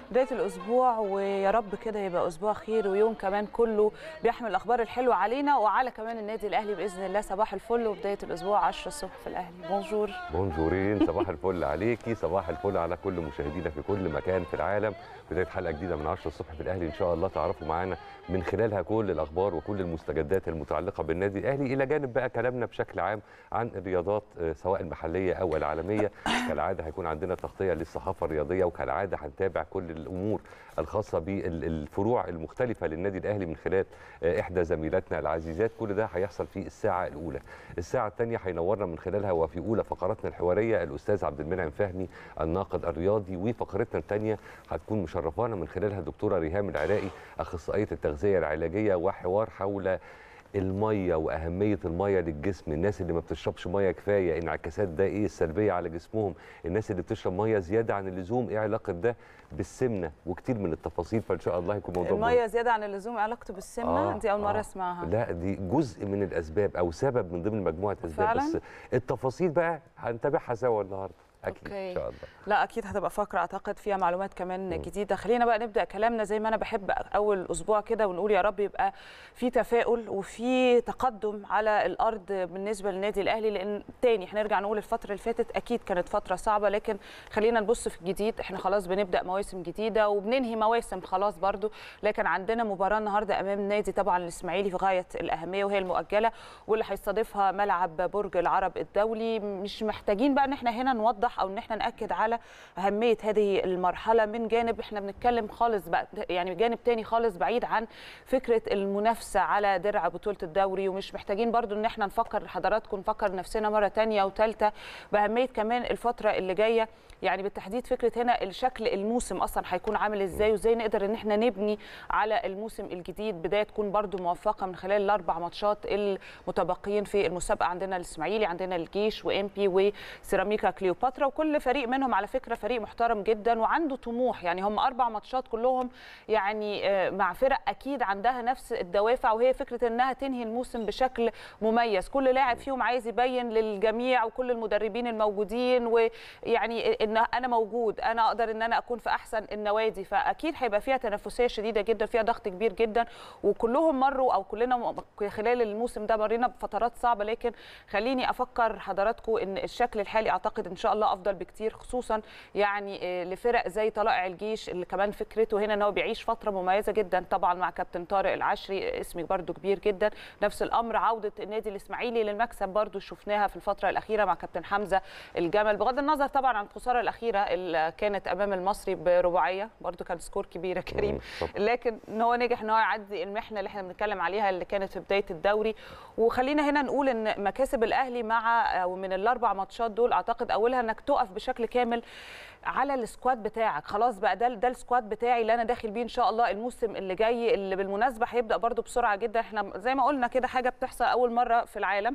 بداية الأسبوع ويا رب كده يبقى أسبوع خير ويوم كمان كله بيحمل الأخبار الحلوة علينا وعلى كمان النادي الأهلي بإذن الله. صباح الفل وبداية الأسبوع 10 الصبح في الأهلي. بونجور. بونجورين، صباح الفل عليكي، صباح الفل على كل مشاهدينا في كل مكان في العالم. بداية حلقة جديدة من 10 الصبح في الأهلي إن شاء الله تعرفوا معانا من خلالها كل الأخبار وكل المستجدات المتعلقة بالنادي الأهلي، إلى جانب بقى كلامنا بشكل عام عن الرياضات سواء المحلية أو العالمية. كالعادة هيكون عندنا تغطية للصحافة الرياضية، وكالعادة هنتابع كل الأمور الخاصة بالفروع المختلفة للنادي الأهلي من خلال إحدى زميلاتنا العزيزات. كل ده هيحصل في الساعة الأولى. الساعة الثانية هينورنا من خلالها وفي أولى فقراتنا الحوارية الأستاذ عبد المنعم فهمي الناقد الرياضي، وفقرتنا الثانية هتكون مشرفانا من خلالها الدكتورة ريهام العراقي أخصائية التغذية العلاجية، وحوار حول الميه واهميه الميه للجسم، الناس اللي ما بتشربش ميه كفايه، انعكاسات ده ايه السلبيه على جسمهم، الناس اللي بتشرب ميه زياده عن اللزوم ايه علاقه ده بالسمنه، وكتير من التفاصيل. فان شاء الله هيكون موضوع الميه زياده عن اللزوم علاقته بالسمنه؟ دي اول مره اسمعها. لا دي جزء من الاسباب او سبب من ضمن مجموعه اسباب فعلا؟ بس التفاصيل بقى هنتابعها سوا النهارده اكيد. أوكي. ان شاء الله. لا اكيد هتبقى فقره اعتقد فيها معلومات كمان جديده. خلينا بقى نبدا كلامنا زي ما انا بحب اول اسبوع كده ونقول يا رب يبقى في تفاؤل وفي تقدم على الارض بالنسبه للنادي الاهلي، لان تاني هنرجع نقول الفتره اللي فاتت اكيد كانت فتره صعبه، لكن خلينا نبص في الجديد. احنا خلاص بنبدا مواسم جديده وبننهي مواسم خلاص برضو، لكن عندنا مباراه النهارده امام نادي طبعا الاسماعيلي في غايه الاهميه وهي المؤجله، واللي هيستضيفها ملعب برج العرب الدولي. مش محتاجين بقى ان احنا هنا نوضح او ان احنا ناكد على أهمية هذه المرحلة من جانب احنا بنتكلم خالص بقى، يعني جانب تاني خالص بعيد عن فكرة المنافسة على درع بطولة الدوري. ومش محتاجين برضو ان احنا نفكر حضراتكم نفكر نفسنا مرة تانية وثالثة بأهمية كمان الفترة اللي جاية، يعني بالتحديد فكرة هنا الشكل الموسم أصلا هيكون عامل ازاي وازاي نقدر ان احنا نبني على الموسم الجديد بداية تكون برضو موفقة من خلال الأربع ماتشات المتبقيين في المسابقة. عندنا الإسماعيلي، عندنا الجيش وإمبي وسيراميكا كليوباترا، وكل فريق منهم على فكرة فريق محترم جدا وعنده طموح. يعني هم 4 ماتشات كلهم يعني مع فرق أكيد عندها نفس الدوافع، وهي فكرة أنها تنهي الموسم بشكل مميز. كل لاعب فيهم عايز يبين للجميع وكل المدربين الموجودين ويعني ان انا موجود، انا اقدر ان انا اكون في احسن النوادي. فاكيد هيبقى فيها تنافسيه شديده جدا، فيها ضغط كبير جدا، وكلهم مروا او كلنا خلال الموسم ده مرينا بفترات صعبه. لكن خليني افكر حضراتكم ان الشكل الحالي اعتقد ان شاء الله افضل بكتير، خصوصا يعني لفرق زي طلائع الجيش اللي كمان فكرته هنا ان هو بيعيش فتره مميزه جدا طبعا مع كابتن طارق العشري، اسم برده كبير جدا. نفس الامر عوده النادي الاسماعيلي للمكسب برده شفناها في الفتره الاخيره مع كابتن حمزه الجمل، بغض النظر طبعا عن الخساره الاخيره اللي كانت امام المصري برباعيه، برده كان سكور كبير يا كريم، لكن ان هو نجح ان هو يعدي المحنه اللي احنا بنتكلم عليها اللي كانت في بدايه الدوري. وخلينا هنا نقول ان مكاسب الاهلي مع او من الاربع ماتشات دول اعتقد اولها انك تقف بشكل كامل على السكواد بتاعك. خلاص بقى ده السكواد بتاعي اللي انا داخل بيه ان شاء الله الموسم اللي جاي، اللي بالمناسبه هيبدا برده بسرعه جدا. احنا زي ما قلنا كده حاجه بتحصل اول مره في العالم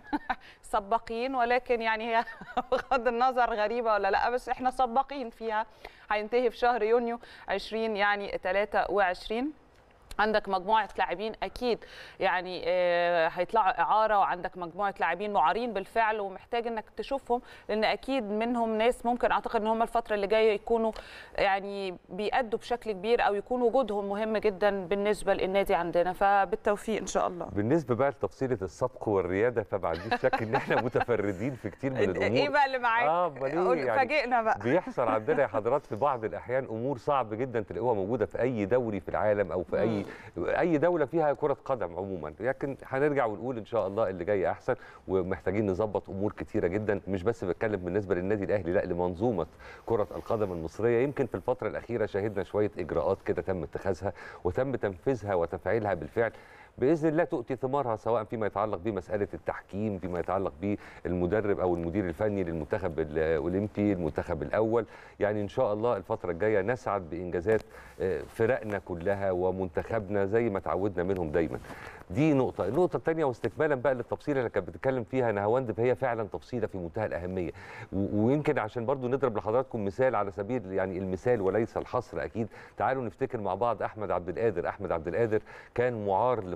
سباقين، ولكن يعني هي بغض النظر غريبه ولا لا بس احنا سباقين فيها. هينتهي في شهر يونيو 2023. عندك مجموعه لاعبين اكيد يعني هيطلعوا اعاره، وعندك مجموعه لاعبين معارين بالفعل ومحتاج انك تشوفهم، لان اكيد منهم ناس ممكن اعتقد ان هم الفتره اللي جايه يكونوا يعني بيأدوا بشكل كبير او يكون وجودهم مهم جدا بالنسبه للنادي عندنا. فبالتوفيق ان شاء الله. بالنسبه بقى لتفصيله السبق والرياده فما عنديش شك ان احنا متفردين في كتير من الامور. ايه بقى اللي معاك؟ يعني فاجئنا بقى. بيحصل عندنا يا حضرات في بعض الاحيان امور صعب جدا تلاقوها موجوده في اي دوري في العالم او في اي دوله فيها كره قدم عموما، لكن هنرجع ونقول ان شاء الله اللي جاي احسن، ومحتاجين نظبط امور كتيره جدا. مش بس بتكلم بالنسبه للنادي الاهلي، لا لمنظومه كره القدم المصريه. يمكن في الفتره الاخيره شاهدنا شويه اجراءات كده تم اتخاذها وتم تنفيذها وتفعيلها بالفعل، باذن الله تؤتي ثمارها، سواء فيما يتعلق بمساله التحكيم، فيما يتعلق بالمدرب او المدير الفني للمنتخب الاولمبي، المنتخب الاول. يعني ان شاء الله الفتره الجايه نسعد بانجازات فرقنا كلها ومنتخبنا زي ما تعودنا منهم دايما. دي نقطه. النقطه الثانيه واستكمالا بقى للتفصيله اللي كانت بتتكلم فيها نهاوند، فهي فعلا تفصيله في منتهى الاهميه. ويمكن عشان برضو نضرب لحضراتكم مثال على سبيل يعني المثال وليس الحصر اكيد. تعالوا نفتكر مع بعض احمد عبد القادر. احمد عبد القادر كان معار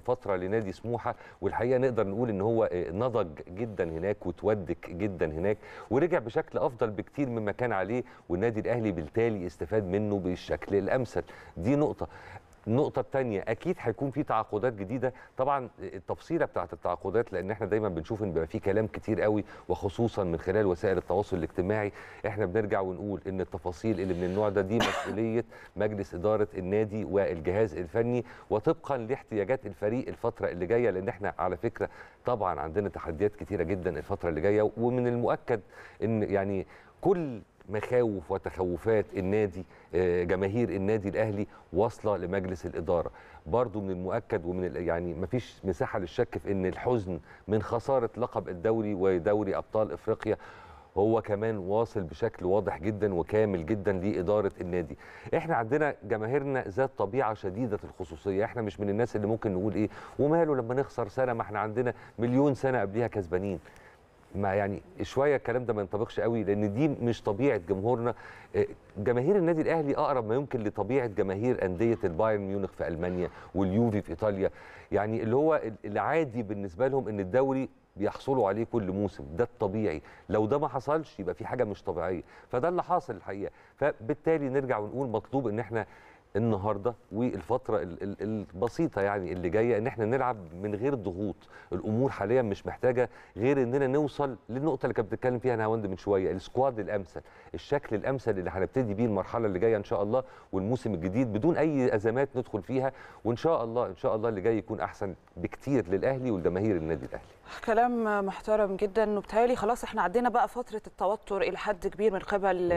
فتره لنادي سموحه، والحقيقه نقدر نقول ان هو نضج جدا هناك وتودك جدا هناك ورجع بشكل افضل بكتير مما كان عليه، والنادي الاهلي بالتالي استفاد منه بالشكل الامثل. دي نقطه. النقطة الثانية أكيد هيكون في تعاقدات جديدة، طبعا التفصيلة بتاعت التعاقدات لأن احنا دايما بنشوف إن بيبقى في كلام كتير قوي وخصوصا من خلال وسائل التواصل الاجتماعي، احنا بنرجع ونقول إن التفاصيل اللي من النوع ده دي مسؤولية مجلس إدارة النادي والجهاز الفني وطبقا لاحتياجات الفريق الفترة اللي جاية، لأن احنا على فكرة طبعا عندنا تحديات كتيرة جدا الفترة اللي جاية، ومن المؤكد إن يعني كل مخاوف وتخوفات النادي جماهير النادي الاهلي واصله لمجلس الاداره. برضو من المؤكد ومن يعني مفيش مساحه للشك في ان الحزن من خساره لقب الدوري ودوري ابطال افريقيا هو كمان واصل بشكل واضح جدا وكامل جدا لاداره النادي. احنا عندنا جماهيرنا ذات طبيعه شديده الخصوصيه، احنا مش من الناس اللي ممكن نقول ايه وماله لما نخسر سنه، ما احنا عندنا مليون سنه قبليها كسبانين. ما يعني شويه الكلام ده ما ينطبقش قوي لان دي مش طبيعه جمهورنا. جماهير النادي الاهلي اقرب ما يمكن لطبيعه جماهير انديه البايرن ميونخ في المانيا واليوفي في ايطاليا، يعني اللي هو العادي بالنسبه لهم ان الدوري بيحصلوا عليه كل موسم، ده الطبيعي، لو ده ما حصلش يبقى في حاجه مش طبيعيه، فده اللي حاصل الحقيقه. فبالتالي نرجع ونقول مطلوب ان احنا النهارده والفتره البسيطه يعني اللي جايه ان احنا نلعب من غير ضغوط، الامور حاليا مش محتاجه غير اننا نوصل للنقطه اللي كانت بتتكلم فيها نهاوند من شويه، السكواد الامثل، الشكل الامثل اللي هنبتدي بيه المرحله اللي جايه ان شاء الله والموسم الجديد بدون اي ازمات ندخل فيها، وان شاء الله ان شاء الله اللي جاي يكون احسن بكتير للاهلي والجماهير النادي الاهلي. كلام محترم جدا، وبالتالي خلاص احنا عدينا بقى فتره التوتر الى حد كبير من قبل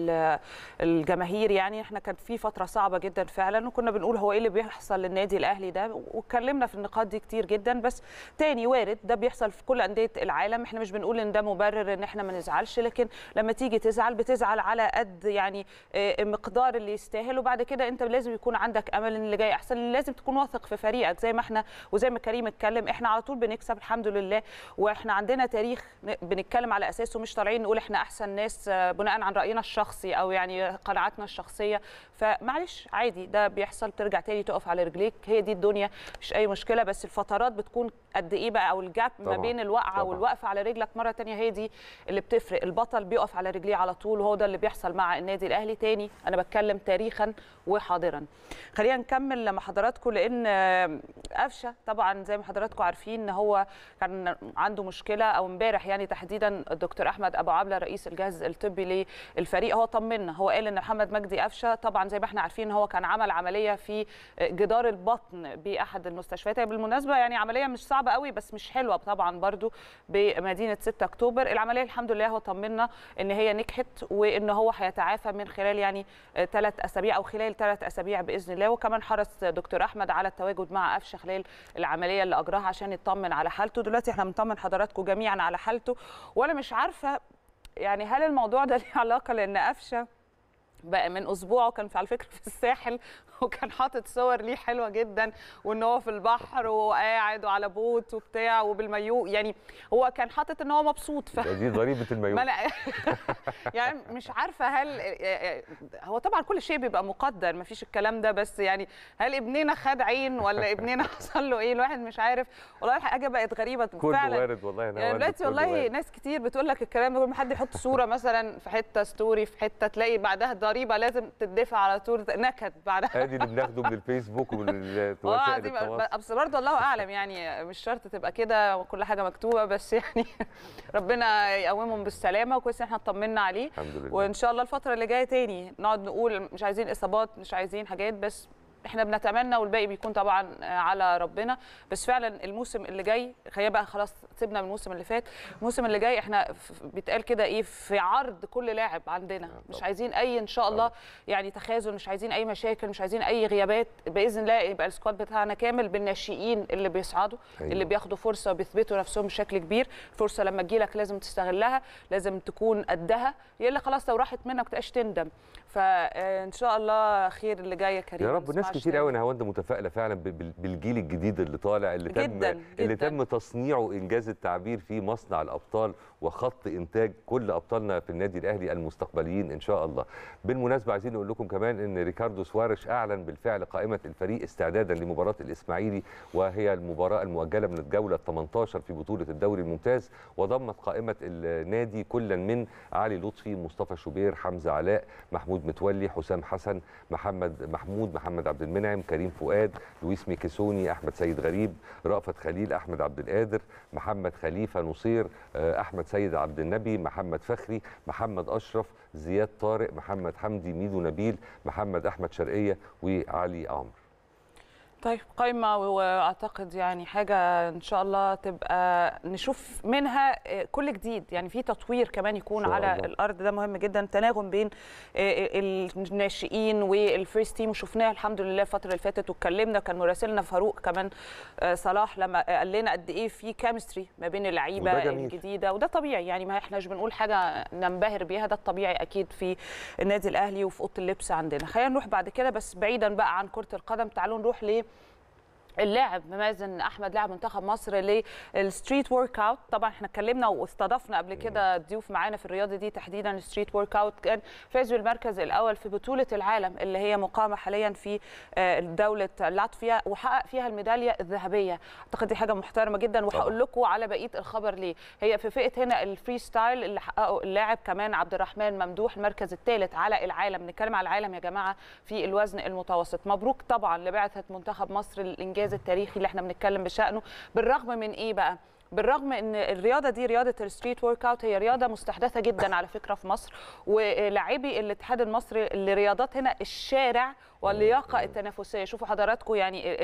الجماهير، يعني احنا كانت في فتره صعبه جدا فعلا وكنا بنقول هو ايه اللي بيحصل للنادي الاهلي ده، واتكلمنا في النقاط دي كتير جدا، بس تاني وارد ده بيحصل في كل انديه العالم، احنا مش بنقول ان ده مبرر ان احنا ما نزعلش، لكن لما تيجي تزعل بتزعل على قد يعني مقدار اللي يستاهل، وبعد كده انت لازم يكون عندك امل ان اللي جاي احسن، لازم تكون واثق في فريقك زي ما احنا وزي ما كريم اتكلم، احنا على طول بنكسب الحمد لله، واحنا عندنا تاريخ بنتكلم على اساسه، مش طالعين نقول احنا احسن ناس بناء عن راينا الشخصي او يعني قناعاتنا الشخصيه، فمعلش عادي ده بيحصل، ترجع تاني تقف على رجليك، هي دي الدنيا مش اي مشكله، بس الفترات بتكون قد ايه بقى او الجاب ما بين الوقعه والوقفه على رجلك مره ثانيه هي دي اللي بتفرق، البطل بيقف على رجليه على طول وهو ده اللي بيحصل مع النادي الاهلي. تاني انا بتكلم تاريخا وحاضرا. خلينا نكمل مع حضراتكم لان قفشه طبعا زي ما حضراتكم عارفين هو كان عنده مشكله، او امبارح يعني تحديدا الدكتور احمد ابو عبله رئيس الجهاز الطبي للفريق هو طمنا، هو قال ان محمد مجدي قفشه طبعا زي ما احنا عارفين هو كان عمل عمليه في جدار البطن باحد المستشفيات، بالمناسبه يعني عمليه مش صعبه قوي بس مش حلوه طبعا برضو بمدينه 6 اكتوبر، العمليه الحمد لله هو طمنا ان هي نجحت وان هو هيتعافى من خلال يعني 3 اسابيع او خلال 3 اسابيع باذن الله، وكمان حرص دكتور احمد على التواجد مع قفشه خلال العمليه اللي اجراها عشان يطمن على حالته. دلوقتي احنا بنطمن حضراتكم جميعا على حالته، وانا مش عارفه يعني هل الموضوع ده ليه علاقه لان قفشه بقى من اسبوع وكان على فكره في الساحل وكان حاطط صور ليه حلوه جدا وان هو في البحر وقاعد وعلى بوت وبتاع وبالمايو، يعني هو كان حاطط ان هو مبسوط دي ضريبه المايو يعني مش عارفه هل هو طبعا كل شيء بيبقى مقدر ما فيش الكلام ده، بس يعني هل ابننا خد عين ولا ابننا حصل له ايه، الواحد مش عارف والله، حاجه بقت غريبه فعلا. وارد والله يعني دلوقتي والله ناس كتير بتقول لك الكلام ده، كل حد يحط صوره مثلا في حته ستوري في حته تلاقي بعدها ضريبه لازم تدفع على طول نكد بعدها ادي اللي بناخده من الفيسبوك ومن وسائل التواصل، بس برضه الله اعلم يعني مش شرط تبقى كده وكل حاجه مكتوبه، بس يعني ربنا يقومهم بالسلامه وكويس ان احنا اطمنا عليه الحمد لله، وان شاء الله الفتره اللي جايه تاني نقعد نقول مش عايزين اصابات مش عايزين حاجات، بس احنا بنتمنى والباقي بيكون طبعا على ربنا، بس فعلا الموسم اللي جاي خلينا بقى خلاص سيبنا من الموسم اللي فات، الموسم اللي جاي احنا بيتقال كده ايه في عرض كل لاعب عندنا، مش عايزين اي ان شاء الله يعني تخاذل، مش عايزين اي مشاكل، مش عايزين اي غيابات، باذن الله يبقى السكواد بتاعنا كامل بالناشئين اللي بيصعدوا اللي بياخدوا فرصه وبيثبتوا نفسهم بشكل كبير، الفرصه لما تجيلك لازم تستغلها، لازم تكون قدها، يا الا خلاص لو راحت منك ما تبقاش تندم، فان شاء الله خير اللي جاي يا كريم. يا رب. ناس كتير قوي نهاوند متفائله فعلا بالجيل الجديد اللي طالع، اللي تم تصنيعه انجاز التعبير في مصنع الابطال وخط انتاج كل ابطالنا في النادي الاهلي المستقبليين ان شاء الله. بالمناسبه عايزين نقول لكم كمان ان ريكاردو سواريش اعلن بالفعل قائمه الفريق استعدادا لمباراه الاسماعيلي، وهي المباراه المؤجله من الجوله 18 في بطوله الدوري الممتاز، وضمت قائمه النادي كلا من علي لطفي، مصطفى شوبير، حمزه علاء، محمود متولي، حسام حسن، محمد عبد المنعم، كريم فؤاد، لويس ميكيسوني، احمد سيد غريب، رأفت خليل، احمد عبد القادر، محمد خليفه نصير، احمد سيد عبد النبي، محمد فخري، محمد اشرف، زياد طارق، محمد حمدي، ميدو نبيل، محمد احمد شرقيه، وعلي عمرو. طيب قايمه، واعتقد يعني حاجه ان شاء الله تبقى نشوف منها كل جديد، يعني في تطوير كمان يكون على الله. الارض ده مهم جدا، تناغم بين الناشئين والفيرست تيم، وشفناها الحمد لله الفتره اللي فاتت، واتكلمنا كان مراسلنا فاروق كمان صلاح لما قال لنا قد ايه في كيمستري ما بين اللعيبه الجديده، وده طبيعي يعني، ما احناش بنقول حاجه ننبهر بيها، ده الطبيعي اكيد في النادي الاهلي وفي اوضه اللبس عندنا. خلينا نروح بعد كده، بس بعيدا بقى عن كره القدم، تعالوا نروح اللاعب مازن احمد لاعب منتخب مصر للستريت ورك اوت. طبعا احنا اتكلمنا واستضفنا قبل كده ضيوف معانا في الرياضه دي تحديدا الستريت ورك اوت، كان فاز بالمركز الاول في بطوله العالم اللي هي مقامه حاليا في دوله لاتفيا، وحقق فيها الميداليه الذهبيه. اعتقد دي حاجه محترمه جدا، وهقول لكم على بقيه الخبر ليه. هي في فئه هنا الفري ستايل اللي حققه اللاعب كمان عبد الرحمن ممدوح المركز الثالث على العالم، نتكلم على العالم يا جماعه في الوزن المتوسط. مبروك طبعا لبعثه منتخب مصر الانجاز التاريخي اللي احنا بنتكلم بشأنه، بالرغم من ايه بقى؟ بالرغم ان الرياضه دي رياضه الستريت ورك اوت هي رياضه مستحدثه جدا على فكره في مصر، ولاعبي الاتحاد المصري لرياضات هنا الشارع واللياقه التنافسيه. شوفوا حضراتكم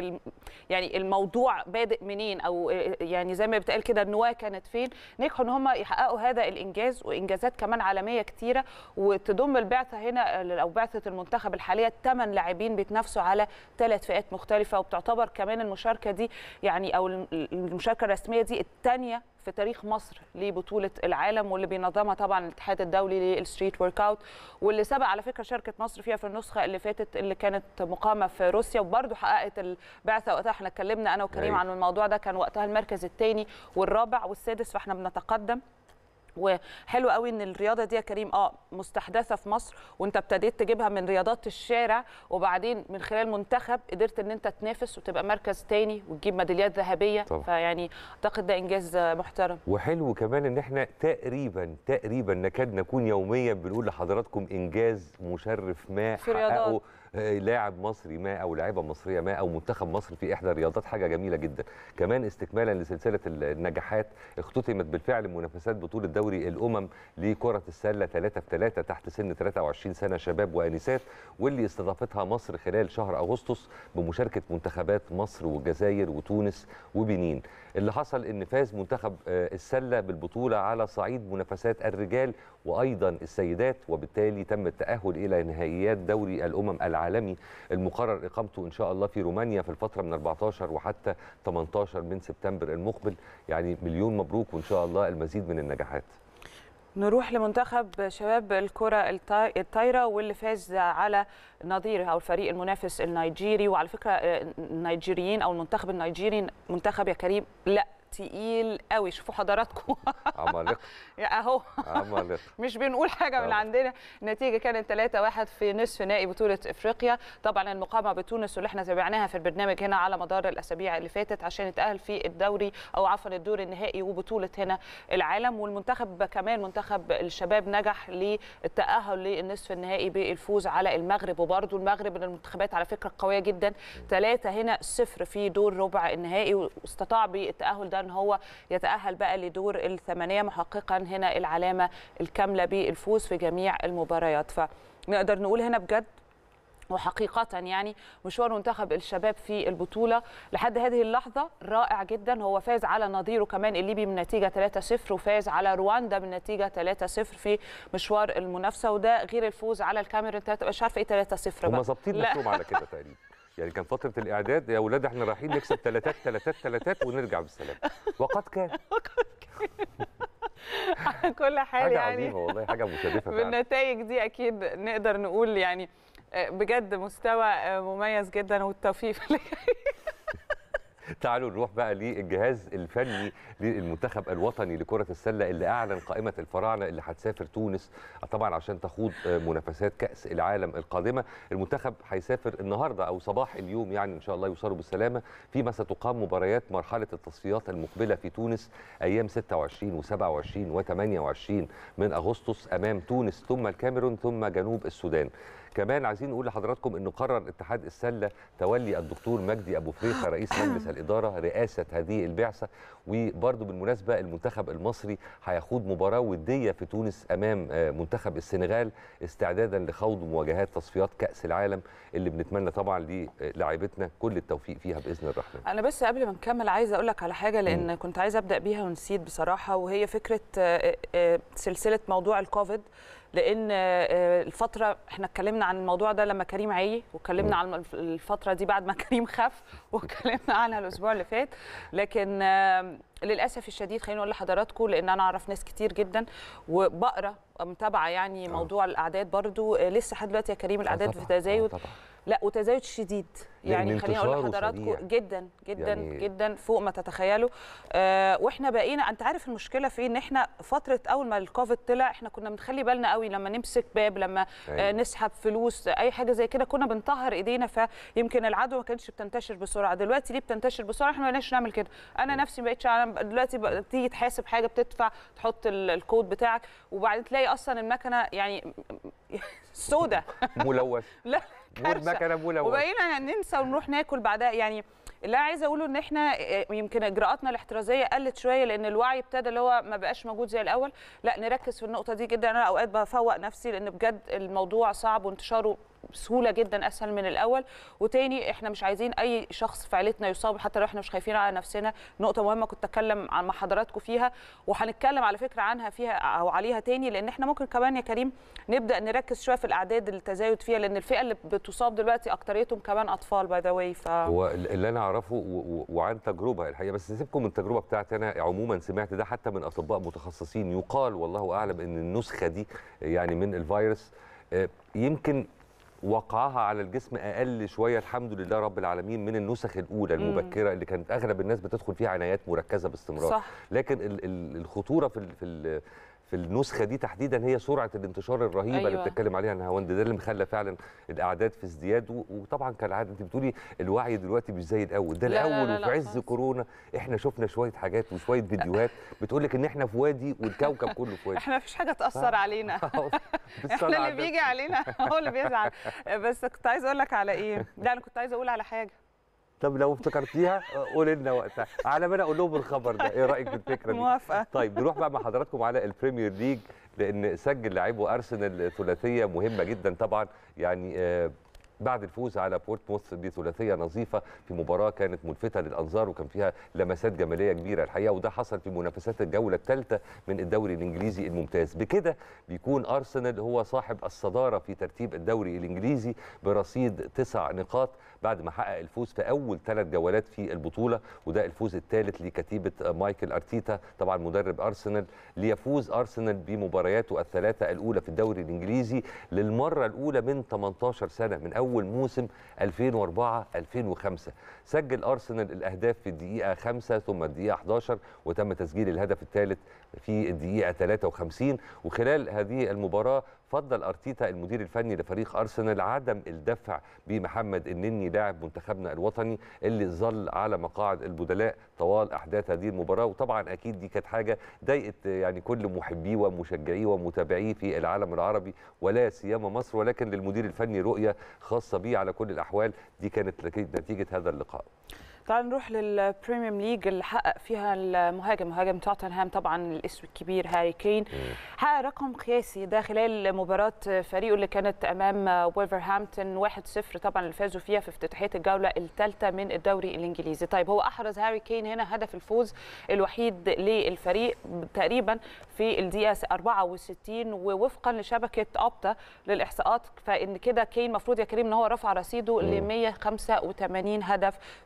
يعني الموضوع بادئ منين، او يعني زي ما بتقال كده النواه كانت فين. نجحوا ان هم يحققوا هذا الانجاز وانجازات كمان عالميه كتيره، وتضم البعثه هنا او بعثه المنتخب الحاليه 8 لاعبين بيتنافسوا على 3 فئات مختلفه، وبتعتبر كمان المشاركه دي يعني او المشاركه الرسميه دي الثانيه في تاريخ مصر لبطوله العالم، واللي بينظمها طبعا الاتحاد الدولي للستريت ورك اوت، واللي سبق على فكره شاركت مصر فيها في النسخه اللي فاتت اللي كانت مقامه في روسيا، وبرده حققت البعثه وقتها. احنا اتكلمنا انا وكريم عن الموضوع ده، كان وقتها المركز الثاني والرابع والسادس، فاحنا بنتقدم. وحلو قوي ان الرياضه دي يا كريم مستحدثه في مصر، وانت ابتديت تجيبها من رياضات الشارع، وبعدين من خلال منتخب قدرت ان انت تنافس وتبقى مركز تاني وتجيب ميداليات ذهبيه طبعا. فيعني اعتقد ده انجاز محترم. وحلو كمان ان احنا تقريبا نكاد نكون يوميا بنقول لحضراتكم انجاز مشرف ما حققه لاعب مصري ما او لاعبه مصريه ما او منتخب مصر في احدى الرياضات، حاجه جميله جدا. كمان استكمالا لسلسله النجاحات، اختتمت بالفعل منافسات بطوله دوري الامم لكره السله 3x3 تحت سن 23 سنه شباب وانسات، واللي استضافتها مصر خلال شهر اغسطس بمشاركه منتخبات مصر والجزائر وتونس وبنين. اللي حصل ان فاز منتخب السله بالبطوله على صعيد منافسات الرجال وايضا السيدات، وبالتالي تم التاهل الى نهائيات دوري الامم العالمي المقرر اقامته ان شاء الله في رومانيا في الفتره من 14 وحتى 18 من سبتمبر المقبل. يعني مليون مبروك، وان شاء الله المزيد من النجاحات. نروح لمنتخب شباب الكرة الطايرة، واللي فاز على نظيره او الفريق المنافس النيجيري. وعلى فكرة النيجيريين او المنتخب النيجيري منتخب يا كريم لا تقيل قوي، شوفوا حضراتكم عمالقه اهو مش بنقول حاجه من عندنا. النتيجه كانت 3-1 في نصف نهائي بطوله افريقيا. طبعا المقامه بتونس واللي احنا تابعناها في البرنامج هنا على مدار الاسابيع اللي فاتت عشان يتاهل في الدوري او عفوا الدور النهائي وبطوله هنا العالم. والمنتخب كمان منتخب الشباب نجح للتاهل للنصف النهائي بالفوز على المغرب، وبرده المغرب من المنتخبات على فكره قويه جدا، 3 هنا 0 في دور ربع النهائي، واستطاع بالتاهل ده ان هو يتأهل بقى لدور الثمانية محققا هنا العلامة الكاملة بالفوز في جميع المباريات. فنقدر نقول هنا بجد وحقيقة يعني مشوار منتخب الشباب في البطولة لحد هذه اللحظة رائع جدا. هو فاز على نظيره كمان الليبي من نتيجة 3-0، وفاز على رواندا من نتيجة 3-0 في مشوار المنافسة، وده غير الفوز على الكاميرون مش عارفه ايه 3-0 هم ظابطين نفسهم على كده تقريبا. يعني كان فترة الإعداد يا أولاد إحنا رايحين نكسب 3 ونرجع بالسلام، وقد كان. على كل حال حاجة يعني عظيمة والله، حاجة مشرفة بالنتائج دي أكيد نقدر نقول يعني بجد مستوى مميز جدا، والتوفيق تعالوا نروح بقى للجهاز الفني للمنتخب الوطني لكرة السلة اللي أعلن قائمة الفراعنة اللي هتسافر تونس طبعا عشان تخوض منافسات كأس العالم القادمة. المنتخب هيسافر النهاردة أو صباح اليوم، يعني إن شاء الله يوصلوا بالسلامة، فيما ستقام مباريات مرحلة التصفيات المقبلة في تونس أيام 26 و27 و28 من أغسطس أمام تونس ثم الكاميرون ثم جنوب السودان. كمان عايزين نقول لحضراتكم انه قرر اتحاد السله تولي الدكتور مجدي ابو فريخه رئيس مجلس الاداره رئاسه هذه البعثه. وبرضه بالمناسبه المنتخب المصري هيخوض مباراه وديه في تونس امام منتخب السنغال استعدادا لخوض مواجهات تصفيات كاس العالم اللي بنتمنى طبعا للاعيبتنا كل التوفيق فيها باذن الرحمن. انا بس قبل ما نكمل عايزه اقول لك على حاجه، لان كنت عايزه ابدا بيها ونسيت بصراحه، وهي فكره سلسله موضوع الكوفيد. لان الفتره احنا اتكلمنا عن الموضوع ده لما كريم عي، واتكلمنا عن الفتره دي بعد ما كريم خف، واتكلمنا عنها الاسبوع اللي فات. لكن للاسف الشديد خليني اقول لحضراتكم، لان انا اعرف ناس كتير جدا وبقرا متابعه يعني موضوع الاعداد برضو لسه لحد دلوقتي يا كريم الاعداد في تزايد. لا وتزايد شديد، يعني خليني اقول لحضراتكم جدا جدا يعني جدا فوق ما تتخيلوا. واحنا بقينا، انت عارف المشكله في ان احنا فتره اول ما الكوفيد طلع احنا كنا بنخلي بالنا قوي لما نمسك باب، لما نسحب فلوس، اي حاجه زي كده كنا بنطهر ايدينا، فيمكن العدوى ما كانتش بتنتشر بسرعه. دلوقتي ليه بتنتشر بسرعه؟ احنا ما بقيناش نعمل كده. انا نفسي ما بقتش دلوقتي تيجي تحاسب حاجه بتدفع تحط الكود بتاعك، وبعدين تلاقي اصلا المكنه يعني سودة ملوث. لا والمكنه ملوث، وبقينا ننسى ونروح ناكل بعدها. يعني اللي عايزه اقوله ان احنا يمكن اجراءاتنا الاحترازيه قلت شويه، لان الوعي ابتدى اللي هو ما بقاش موجود زي الاول. لا نركز في النقطه دي جدا. انا اوقات بفوق نفسي لان بجد الموضوع صعب وانتشاره بسهوله جدا اسهل من الاول. وتاني احنا مش عايزين اي شخص في عيلتنا يصاب، حتى لو احنا مش خايفين على نفسنا. نقطه مهمه كنت اتكلم مع حضراتكم فيها، وهنتكلم على فكره عنها فيها او عليها تاني، لان احنا ممكن كمان يا كريم نبدا نركز شويه في الاعداد التزايد فيها، لان الفئه اللي بتصاب دلوقتي اكتريتهم كمان اطفال باي ذا واي. هو اللي انا اعرفه وعن تجربه الحقيقه، بس سيبكم من التجربه بتاعتي انا، عموما سمعت ده حتى من اطباء متخصصين، يقال والله اعلم ان النسخه دي يعني من الفيروس يمكن وقعها على الجسم اقل شويه الحمد لله رب العالمين من النسخ الاولى المبكره اللي كانت اغلب الناس بتدخل فيها عنايات مركزه باستمرار. صح. لكن الخطوره في النسخه دي تحديدا هي سرعه الانتشار الرهيبه. أيوة. اللي بتتكلم عليها نهاوند، ده اللي مخلى فعلا الاعداد في ازدياد. وطبعا كالعاده انت بتقولي الوعي دلوقتي مش زي الاول، ده الاول وفي عز كورونا احنا شفنا شويه حاجات وشويه فيديوهات بتقول لك ان احنا في وادي والكوكب كله في وادي. احنا مفيش حاجه تاثر علينا احنا اللي بيجي علينا هو اللي بيزعل. بس كنت عايزه اقول لك على ايه؟ لا انا كنت عايزه اقول على حاجه. طب لو افتكرتيها قولي لنا وقتها على ما انا اقول لهم الخبر ده. ايه رايك في الفكره دي؟ موافقه. طيب نروح بقى مع حضراتكم على البريمير ليج، لان سجل لاعبو ارسنال ثلاثيه مهمه جدا طبعا، يعني بعد الفوز على بورتموث بثلاثيه نظيفه في مباراه كانت ملفته للانظار وكان فيها لمسات جماليه كبيره الحقيقه، وده حصل في منافسات الجوله الثالثه من الدوري الانجليزي الممتاز. بكده بيكون ارسنال هو صاحب الصداره في ترتيب الدوري الانجليزي برصيد 9 نقاط بعد ما حقق الفوز في اول 3 جولات في البطوله، وده الفوز الثالث لكتيبه مايكل ارتيتا طبعا مدرب ارسنال، ليفوز ارسنال بمبارياته الثلاثه الاولى في الدوري الانجليزي للمره الاولى من 18 سنه، من اول موسم 2004-2005. سجل ارسنال الاهداف في الدقيقه 5 ثم الدقيقه 11 وتم تسجيل الهدف الثالث في الدقيقه 53. وخلال هذه المباراه فضل ارتيتا المدير الفني لفريق ارسنال عدم الدفع بمحمد النني لاعب منتخبنا الوطني اللي ظل على مقاعد البدلاء طوال احداث هذه المباراه. وطبعا اكيد دي كانت حاجه ضايقت يعني كل محبيه ومشجعيه ومتابعيه في العالم العربي ولا سيما مصر، ولكن للمدير الفني رؤيه خاصه به على كل الاحوال. دي كانت نتيجه هذا اللقاء. تعال نروح للبريميوم ليج اللي حقق فيها مهاجم توتنهام طبعا الاسم الكبير هاري كين، حقق رقم قياسي ده خلال مباراه فريقه اللي كانت امام وولفرهامبتون 1-0 طبعا اللي فازوا فيها في افتتاحيه الجوله الثالثه من الدوري الانجليزي. طيب هو احرز هاري كين هنا هدف الفوز الوحيد للفريق تقريبا في الدقيقه 64، ووفقا لشبكه اوبتا للاحصاءات فان كده كين المفروض يا كريم ان هو رفع رصيده ل 185 هدف في الدوري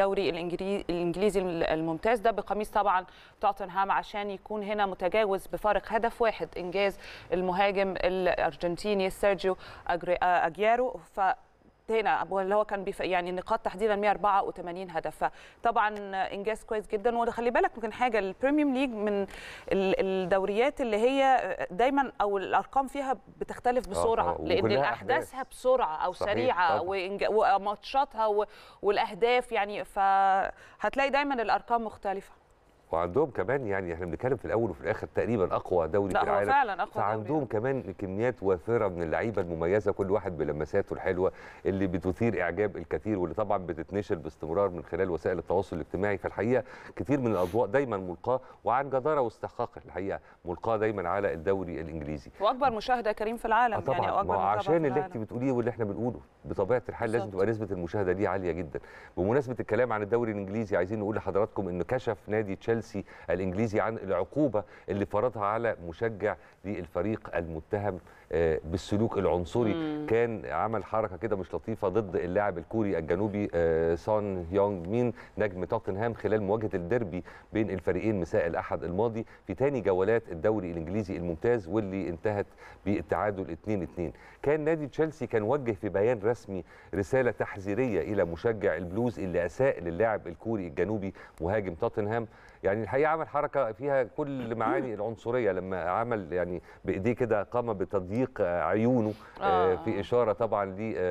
الدوري الانجليزي الممتاز، ده بقميص طبعا توتنهام عشان يكون هنا متجاوز بفارق هدف واحد، انجاز المهاجم الارجنتيني سيرجيو اجيارو. هنا اللي هو كان يعني نقاط تحديدا 184 هدف، فطبعا انجاز كويس جدا. وخلي بالك ممكن حاجه، البريميوم ليج من الدوريات اللي هي دايما او الارقام فيها بتختلف بسرعه، لان الاحداثها بسرعه او سريعه وماتشاتها والاهداف، يعني فهتلاقي دايما الارقام مختلفه. وعندهم كمان، يعني احنا بنتكلم في الاول وفي الاخر تقريبا اقوى دوري في العالم، فعلا اقوى فعندهم كمان كميات وافره من اللعيبه المميزه، كل واحد بلمساته الحلوه اللي بتثير اعجاب الكثير، واللي طبعا بتتنشر باستمرار من خلال وسائل التواصل الاجتماعي. فالحقيقه كثير من الاضواء دايما ملقاه وعن جداره واستحقاق الحقيقه ملقاه دايما على الدوري الانجليزي، واكبر مشاهده كريم في العالم. طبعا يعني اكبر عشان اللي انت بتقوليه واللي احنا بنقوله بطبيعه الحال لازم تبقى نسبه المشاهده دي عاليه جدا. بمناسبه الكلام عن الدوري الانجليزي، عايزين نقول لحضراتكم انه كشف نادي تشيلسي الانجليزي عن العقوبه اللي فرضها على مشجع للفريق المتهم بالسلوك العنصري. كان عمل حركه كده مش لطيفه ضد اللاعب الكوري الجنوبي سون هيونغ مين نجم توتنهام خلال مواجهه الديربي بين الفريقين مساء الاحد الماضي في ثاني جولات الدوري الانجليزي الممتاز، واللي انتهت بالتعادل 2-2. كان نادي تشيلسي كان وجه في بيان رسمي رساله تحذيريه الى مشجع البلوز اللي اساء للاعب الكوري الجنوبي مهاجم توتنهام. يعني الحقيقه عمل حركه فيها كل معاني العنصريه لما عمل يعني بايديه كده قام بتضييق عيونه في اشاره طبعا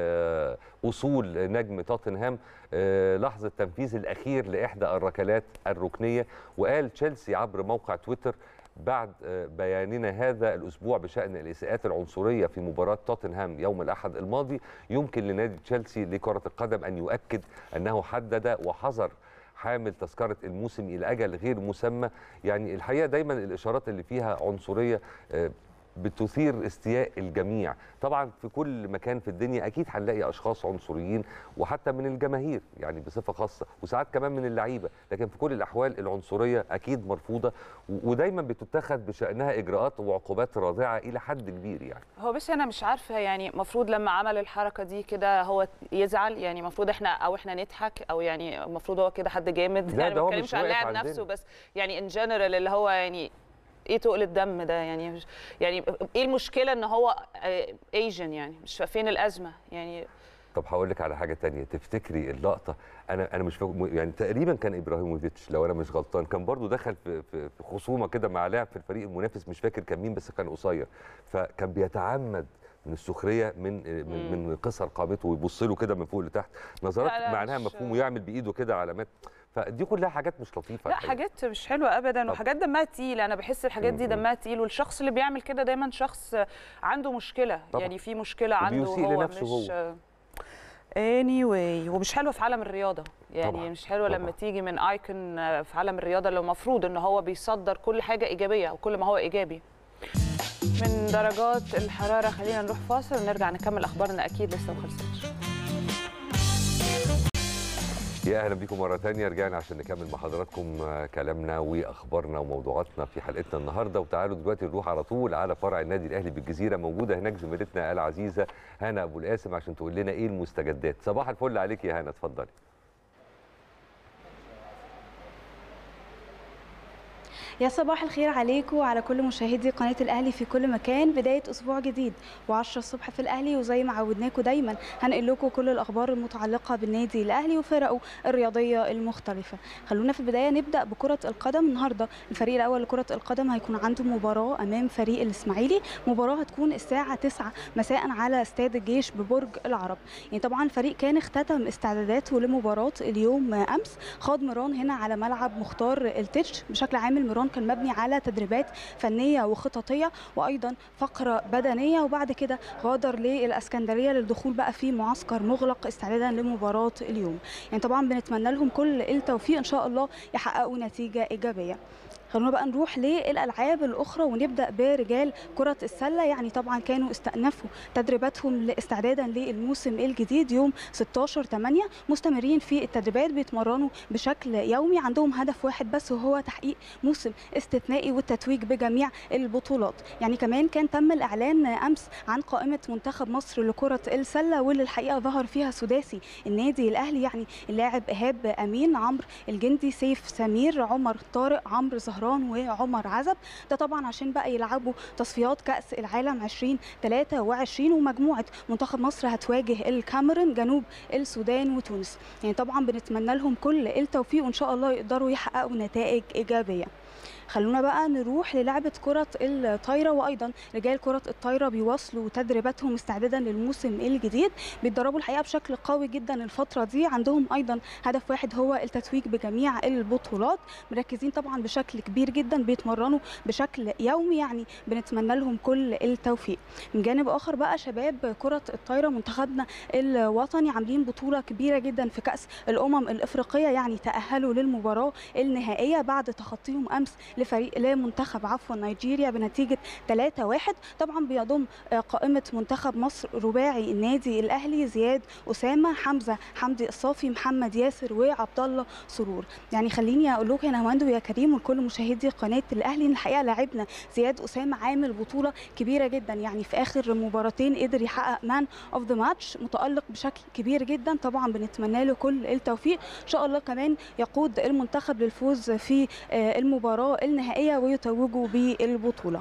لاصول نجم توتنهام لحظه تنفيذ الاخير لاحدى الركلات الركنيه. وقال تشيلسي عبر موقع تويتر: بعد بياننا هذا الأسبوع بشأن الإساءات العنصرية في مباراة توتنهام يوم الأحد الماضي، يمكن لنادي تشيلسي لكرة القدم أن يؤكد أنه حدد وحظر حامل تذكرة الموسم إلى أجل غير مسمى. يعني الحقيقة دايما الإشارات اللي فيها عنصرية بتثير استياء الجميع. طبعا في كل مكان في الدنيا اكيد هنلاقي اشخاص عنصريين، وحتى من الجماهير يعني بصفه خاصه، وساعات كمان من اللعيبه، لكن في كل الاحوال العنصريه اكيد مرفوضه، ودايما بتتخذ بشانها اجراءات وعقوبات رادعه الى حد كبير. يعني هو بس انا مش عارفه، يعني المفروض لما عمل الحركه دي كده هو يزعل؟ يعني المفروض احنا نضحك، او يعني المفروض هو كده حد جامد؟ يعني ما بتكلمش عن اللاعب نفسه بس، يعني ان جنرال اللي هو يعني ايه تقل الدم ده؟ يعني ايه المشكله ان هو ايجن؟ يعني مش فين الازمه يعني. طب هقول لك على حاجه تانية. تفتكري اللقطه، انا مش فاكر، يعني تقريبا كان ابراهيموفيتش لو انا مش غلطان، كان برضو دخل في خصومه كده مع لاعب في الفريق المنافس، مش فاكر كان مين بس كان قصير، فكان بيتعمد من السخريه من قصر قامته ويبص له كده من فوق لتحت، نظرات معناها مفهوم، ويعمل بايده كده علامات. فدي كلها حاجات مش لطيفه. لا حاجات مش حلوه ابدا، وحاجات دمها تقيل. انا بحس الحاجات دي دمها تقيل، والشخص اللي بيعمل كده دايما شخص عنده مشكله طبعا. يعني في مشكله عنده هو، مش anyway. ومش حلوه في عالم الرياضه، يعني طبعا. مش حلوه طبعا. لما تيجي من ايكون في عالم الرياضه اللي المفروض ان هو بيصدر كل حاجه ايجابيه وكل ما هو ايجابي. من درجات الحراره خلينا نروح فاصل ونرجع نكمل اخبارنا، اكيد لسه ما خلصتش. يا اهلا بيكم مره ثانيه، رجعنا عشان نكمل مع حضراتكم كلامنا واخبارنا وموضوعاتنا في حلقتنا النهارده. وتعالوا دلوقتي نروح على طول على فرع النادي الاهلي بالجزيره، موجوده هناك زميلتنا العزيزه هنا ابو القاسم عشان تقول لنا ايه المستجدات. صباح الفل عليك يا هنا، اتفضلي. يا صباح الخير عليكم وعلى كل مشاهدي قناة الأهلي في كل مكان. بداية أسبوع جديد و10 الصبح في الأهلي، وزي ما عودناكم دايما هنقل لكم كل الأخبار المتعلقة بالنادي الأهلي وفرقه الرياضية المختلفة. خلونا في البداية نبدأ بكرة القدم. النهاردة الفريق الأول لكرة القدم هيكون عنده مباراة أمام فريق الإسماعيلي، مباراة هتكون الساعة 9 مساء على استاد الجيش ببرج العرب. يعني طبعا الفريق كان اختتم استعداداته لمباراة اليوم أمس، خاض مران هنا على ملعب مختار التتش. بشكل عام المران كان مبني على تدريبات فنيه وخططيه وايضا فقره بدنيه، وبعد كده غادر للاسكندريه للدخول بقى في معسكر مغلق استعدادا لمباراه اليوم. يعني طبعا بنتمنى لهم كل التوفيق، ان شاء الله يحققوا نتيجه ايجابيه. خلونا بقى نروح للألعاب الأخرى ونبدأ برجال كرة السلة. يعني طبعا كانوا استأنفوا تدريباتهم استعدادا للموسم الجديد يوم 16/8، مستمرين في التدريبات، بيتمرنوا بشكل يومي، عندهم هدف واحد بس وهو تحقيق موسم استثنائي والتتويج بجميع البطولات. يعني كمان كان تم الإعلان أمس عن قائمة منتخب مصر لكرة السلة، واللي الحقيقة ظهر فيها سداسي النادي الأهلي، يعني اللاعب إيهاب أمين، عمرو الجندي، سيف سمير، عمر طارق، عمرو زهران وعمر عزب. ده طبعا عشان بقى يلعبوا تصفيات كأس العالم 2023، ومجموعة منتخب مصر هتواجه الكاميرون، جنوب السودان وتونس. يعني طبعا بنتمنى لهم كل التوفيق وإن شاء الله يقدروا يحققوا نتائج إيجابية. خلونا بقى نروح للعبة كرة الطايرة، وأيضا رجال كرة الطايرة بيواصلوا تدريباتهم استعدادا للموسم الجديد، بيتدربوا الحقيقة بشكل قوي جدا الفترة دي، عندهم أيضا هدف واحد هو التتويج بجميع البطولات، مركزين طبعا بشكل كبير جدا، بيتمرنوا بشكل يومي، يعني بنتمنى لهم كل التوفيق. من جانب آخر بقى شباب كرة الطايرة منتخبنا الوطني عاملين بطولة كبيرة جدا في كأس الأمم الإفريقية، يعني تأهلوا للمباراة النهائية بعد تخطيهم أمس لمنتخب نيجيريا بنتيجة 3-1. طبعا بيضم قائمة منتخب مصر رباعي النادي الأهلي: زياد أسامة، حمزة حمدي الصافي، محمد ياسر وعبد الله سرور. يعني خليني أقول لكم يا نهاوند ويا كريم وكل مشاهدي قناة الأهلي إن الحقيقة لاعبنا زياد أسامة عامل بطولة كبيرة جدا، يعني في آخر مباراتين قدر يحقق مان اوف ذا ماتش، متألق بشكل كبير جدا. طبعا بنتمنى له كل التوفيق، إن شاء الله كمان يقود المنتخب للفوز في المباراة النهائية ويتوجوا بالبطولة.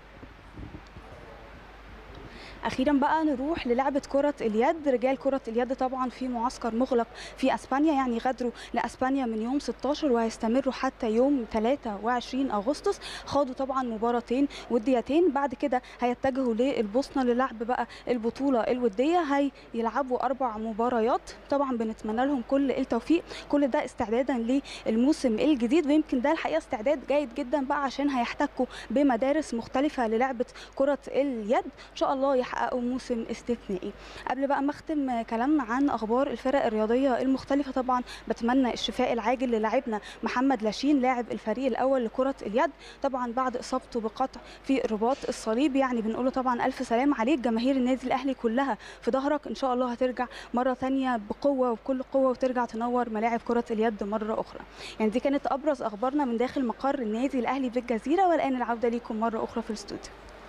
اخيرا بقى نروح للعبه كره اليد. رجال كره اليد طبعا في معسكر مغلق في اسبانيا، يعني غادروا لاسبانيا من يوم 16 وهيستمروا حتى يوم 23 اغسطس. خاضوا طبعا مباراتين وديتين، بعد كده هيتجهوا للبوسنه للعب بقى البطوله الوديه، هيلعبوا 4 مباريات. طبعا بنتمنى لهم كل التوفيق، كل ده استعدادا للموسم الجديد، ويمكن ده الحقيقه استعداد جيد جدا بقى عشان هيحتكوا بمدارس مختلفه للعبه كره اليد، ان شاء الله يحققوا موسم استثنائي. قبل بقى ما اختم كلامنا عن اخبار الفرق الرياضيه المختلفه، طبعا بتمنى الشفاء العاجل للاعبنا محمد لاشين لاعب الفريق الاول لكره اليد، طبعا بعد اصابته بقطع في الرباط الصليبي. يعني بنقول له طبعا الف سلام عليك، جماهير النادي الاهلي كلها في ظهرك، ان شاء الله هترجع مره ثانيه بقوه وبكل قوه وترجع تنور ملاعب كره اليد مره اخرى. يعني دي كانت ابرز اخبارنا من داخل مقر النادي الاهلي بالجزيره، والان العوده ليكم مره اخرى في الاستوديو.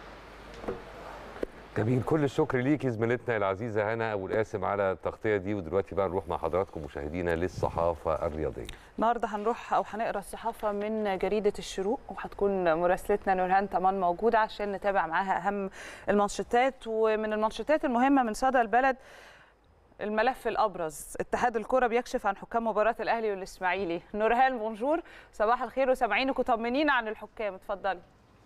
جميل، كل الشكر ليكي زميلتنا العزيزه هنا ابو القاسم على التغطيه دي. ودلوقتي بقى نروح مع حضراتكم مشاهدينا للصحافه الرياضيه. النهارده هنروح او هنقرا الصحافه من جريده الشروق، وهتكون مراسلتنا نورهان طمان موجوده عشان نتابع معاها اهم المانشيتات. ومن المانشيتات المهمه من صدى البلد الملف الابرز: اتحاد الكره بيكشف عن حكام مباراه الاهلي والاسماعيلي. نورهان بونجور، صباح الخير وسامعينك وطمنينا عن الحكام، اتفضلي.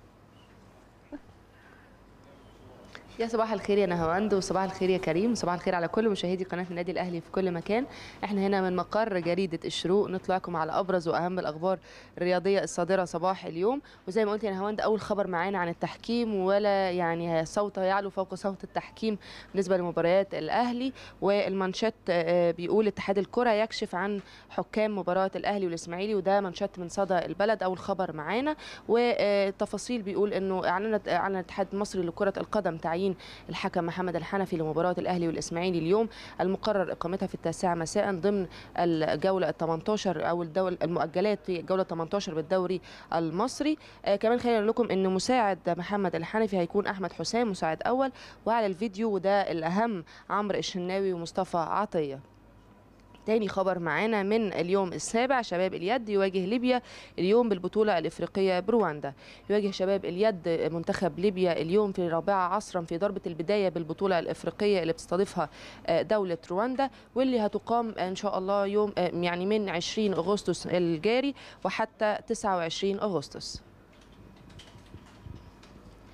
يا صباح الخير يا نهاوند، وصباح الخير يا كريم، وصباح الخير على كل مشاهدي قناه النادي الاهلي في كل مكان. احنا هنا من مقر جريده الشروق نطلعكم على ابرز واهم الاخبار الرياضيه الصادره صباح اليوم. وزي ما قلت يا نهاوند، اول خبر معانا عن التحكيم، ولا يعني صوت يعلو فوق صوت التحكيم بالنسبه لمباريات الاهلي. والمانشات بيقول اتحاد الكره يكشف عن حكام مباراه الاهلي والاسماعيلي، وده مانشات من صدى البلد اول خبر معانا. والتفاصيل بيقول انه اعلن الاتحاد المصري لكره القدم تعيين الحكم محمد الحنفي لمباراة الأهلي والإسماعيلي اليوم، المقرر إقامتها في 9 مساء ضمن الجولة 18 أو المؤجلات في الجولة 18 بالدوري المصري. كمان خلينا نقول لكم أن مساعد محمد الحنفي هيكون أحمد حسام مساعد أول، وعلى الفيديو وده الأهم عمرو الشناوي ومصطفى عطية. تاني خبر معانا من اليوم السابع: شباب اليد يواجه ليبيا اليوم بالبطولة الإفريقية برواندا. يواجه شباب اليد منتخب ليبيا اليوم في 4 عصرا في ضربة البداية بالبطولة الإفريقية اللي بتستضيفها دولة رواندا، واللي هتقام إن شاء الله يوم يعني من 20 أغسطس الجاري وحتى 29 أغسطس.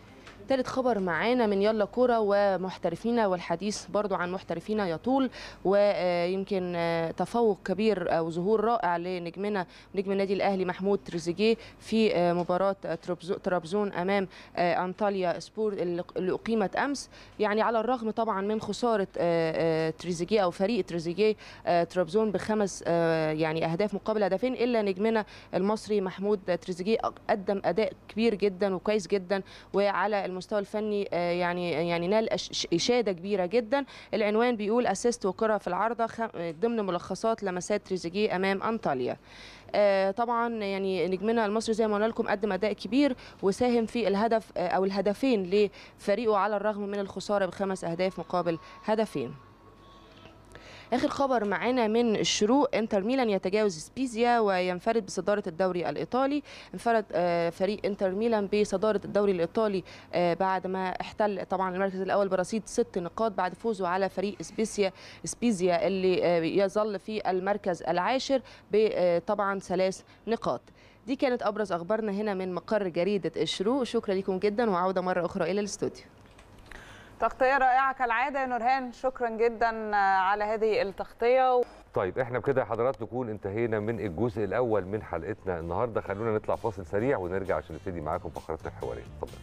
ثالث خبر معانا من يلا كوره ومحترفينا، والحديث برضو عن محترفينا يطول، ويمكن تفوق كبير او ظهور رائع لنجمنا نجم النادي الاهلي محمود تريزيجيه في مباراه طرابزون امام انطاليا سبور اللي اقيمت امس. يعني على الرغم طبعا من خساره تريزيجيه او فريق تريزيجيه طرابزون بخمس يعني اهداف مقابل هدفين، الا نجمنا المصري محمود تريزيجيه قدم اداء كبير جدا وكويس جدا، وعلى المستوى الفني يعني نال اشاده كبيره جدا. العنوان بيقول اسيست وكره في العارضه ضمن ملخصات لمسات تريزيجيه امام انطاليا. طبعا يعني نجمنا المصري زي ما قلنا لكم قدم اداء كبير وساهم في الهدف او الهدفين لفريقه على الرغم من الخساره بخمس اهداف مقابل هدفين. آخر خبر معانا من الشروق، انتر ميلان يتجاوز سبيزيا وينفرد بصدارة الدوري الإيطالي. انفرد فريق انتر ميلان بصدارة الدوري الإيطالي بعد ما احتل طبعا المركز الأول برصيد 6 نقاط بعد فوزه على فريق سبيزيا اللي يظل في المركز العاشر بطبعا 3 نقاط. دي كانت أبرز أخبارنا هنا من مقر جريدة الشروق. شكرا لكم جدا وعودة مرة أخرى إلى الاستوديو. تغطية رائعة كالعادة يا نورهان، شكرا جدا على هذه التغطية. طيب احنا بكده يا حضرات نكون انتهينا من الجزء الأول من حلقتنا النهارده، خلونا نطلع فاصل سريع ونرجع عشان نبتدي معاكم فقرتنا الحوارية. اتفضل.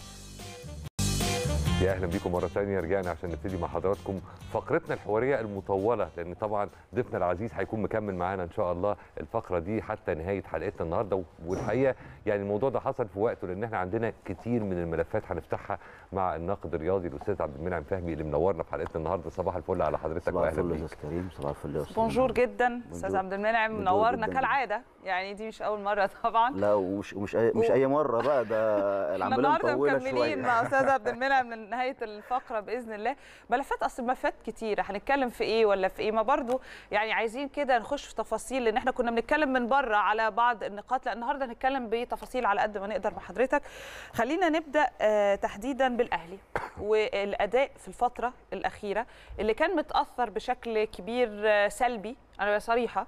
يا اهلا بيكم مره ثانيه، رجعنا عشان نبتدي مع حضراتكم فقرتنا الحواريه المطوله، لان طبعا ضيفنا العزيز هيكون مكمل معانا ان شاء الله الفقره دي حتى نهايه حلقتنا النهارده. والحقيقه يعني الموضوع ده حصل في وقته، لان احنا عندنا كتير من الملفات هنفتحها مع الناقد الرياضي الاستاذ عبد المنعم فهمي اللي منورنا في حلقتنا النهارده. صباح الفل على حضرتك واهلا بيك. صباح الفل يا كريم. صباح الفل يا استاذ. بونجور جدا استاذ عبد المنعم، منورنا كالعاده، يعني دي مش اول مره طبعا. لا ومش اي مره بقى، ده العمليه مطوله شويه. النهارده مكملين مع استاذ عبد المنعم من نهايه الفقره باذن الله. ملفات، اصل ملفات كتيره، هنتكلم في ايه ولا في ايه؟ ما برضو يعني عايزين كده نخش في تفاصيل، لان احنا كنا بنتكلم من بره على بعض النقاط، لا النهارده هنتكلم بتفاصيل على قد ما نقدر مع حضرتك. خلينا نبدا تحديدا بالاهلي والاداء في الفتره الاخيره اللي كان متاثر بشكل كبير سلبي، انا صريحه،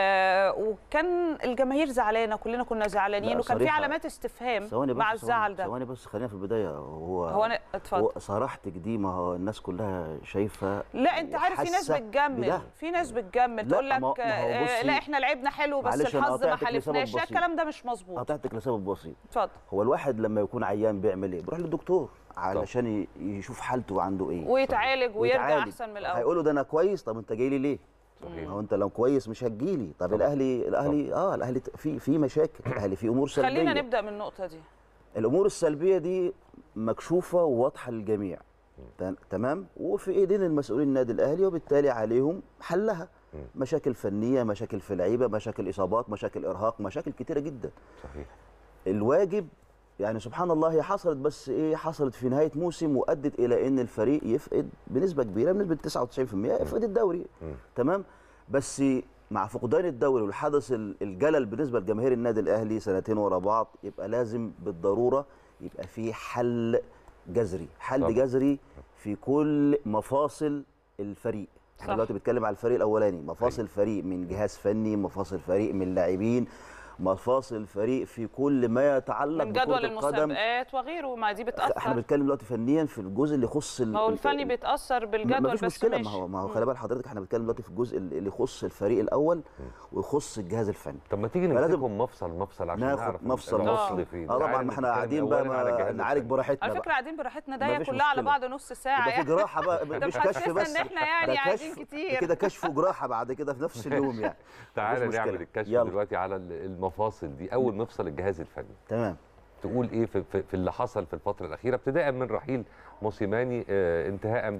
وكان الجماهير زعلانه، كلنا كنا زعلانين، وكان في علامات استفهام مع الزعل ده. ثواني بس، خلينا في البدايه. هو اتفضل. صراحتك دي ما هو الناس كلها شايفه. لا انت عارف في ناس بتجمل، في ناس بتجمل تقول لك لا احنا لعبنا حلو بس الحظ ما حالفناش. الكلام ده مش مظبوط. قطعتك لسبب بسيط. اتفضل. هو الواحد لما يكون عيان بيعمل ايه؟ بيروح للدكتور علشان يشوف حالته عنده ايه ويتعالج ويرجع احسن من الاول. هيقولوا ده انا كويس، طب انت جاي لي ليه؟ صحيح. هو انت لو كويس مش هتجيلي. طب الاهلي في مشاكل، الاهلي في امور سلبيه. خلينا نبدا من النقطه دي. الامور السلبيه دي مكشوفه وواضحه للجميع، تمام، وفي ايدين المسؤولين النادي الاهلي، وبالتالي عليهم حلها. مشاكل فنيه، مشاكل في لعيبه، مشاكل اصابات، مشاكل ارهاق، مشاكل كتيره جدا. صحيح. الواجب يعني سبحان الله هي حصلت، بس ايه، حصلت في نهايه موسم وادت الى ان الفريق يفقد بنسبه كبيره، بنسبه 99% يفقد الدوري. تمام. بس مع فقدان الدوري والحدث الجلل بالنسبه لجماهير النادي الاهلي سنتين ورا بعض، يبقى لازم بالضروره يبقى في حل جذري، جذري في كل مفاصل الفريق. احنا دلوقتي بنتكلم على الفريق الاولاني، مفاصل فريق من جهاز فني، مفاصل فريق من لاعبين، مفاصل فريق في كل ما يتعلق من جدول المسابقات وغيره. ما دي بتاثر. احنا بنتكلم دلوقتي فنيا في الجزء اللي يخص ما هو الفني بيتاثر بالجدول، مفيش بس مشكله. ماشي. ما هو خلي بال حضرتك، احنا بنتكلم دلوقتي في الجزء اللي يخص الفريق الاول ويخص الجهاز الفني. طب ما تيجي نمسكهم مفصل عشان نعرف مفصل فين. طبعا ما احنا قاعدين بقى نعالج براحتنا. على فكره قاعدين براحتنا، ده كلها على بعض نص ساعه يعني. في جراحه بقى، مش كشف بس، ان احنا يعني قاعدين كتير كده، كشف وجراحه بعد كده في نفس اليوم يعني. تعالى نعمل الكشف دلوقتي على المفاصل دي. اول مفصل الجهاز الفني. تمام. تقول ايه في اللي حصل في الفتره الاخيره، ابتداء من رحيل موسيماني انتهاء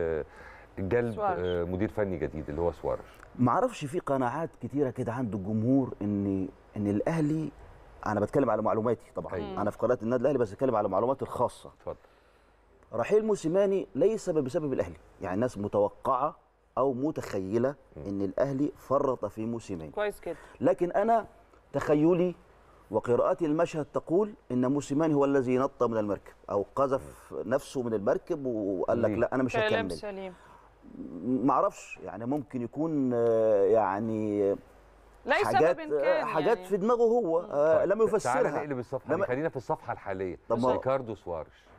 بجلب مدير فني جديد اللي هو سوارش؟ ما اعرفش، في قناعات كتيره كده عند الجمهور ان الاهلي، انا بتكلم على معلوماتي طبعا. انا في قناه النادي الاهلي بس بتكلم على معلوماتي الخاصه. اتفضل. رحيل موسيماني ليس بسبب الاهلي، يعني الناس متوقعه او متخيله ان الاهلي فرط في موسيماني. كويس كده. لكن انا تخيلي وقراءتي المشهد تقول ان موسيماني هو الذي نط من المركب او قذف نفسه من المركب وقال لك لا انا مش هكمل. كلام سليم. ما اعرفش، يعني ممكن يكون يعني لا حاجات في دماغه هو لم يفسرها. تعالى نقلب الصفحه، خلينا في الصفحه الحاليه. ريكاردو سوارش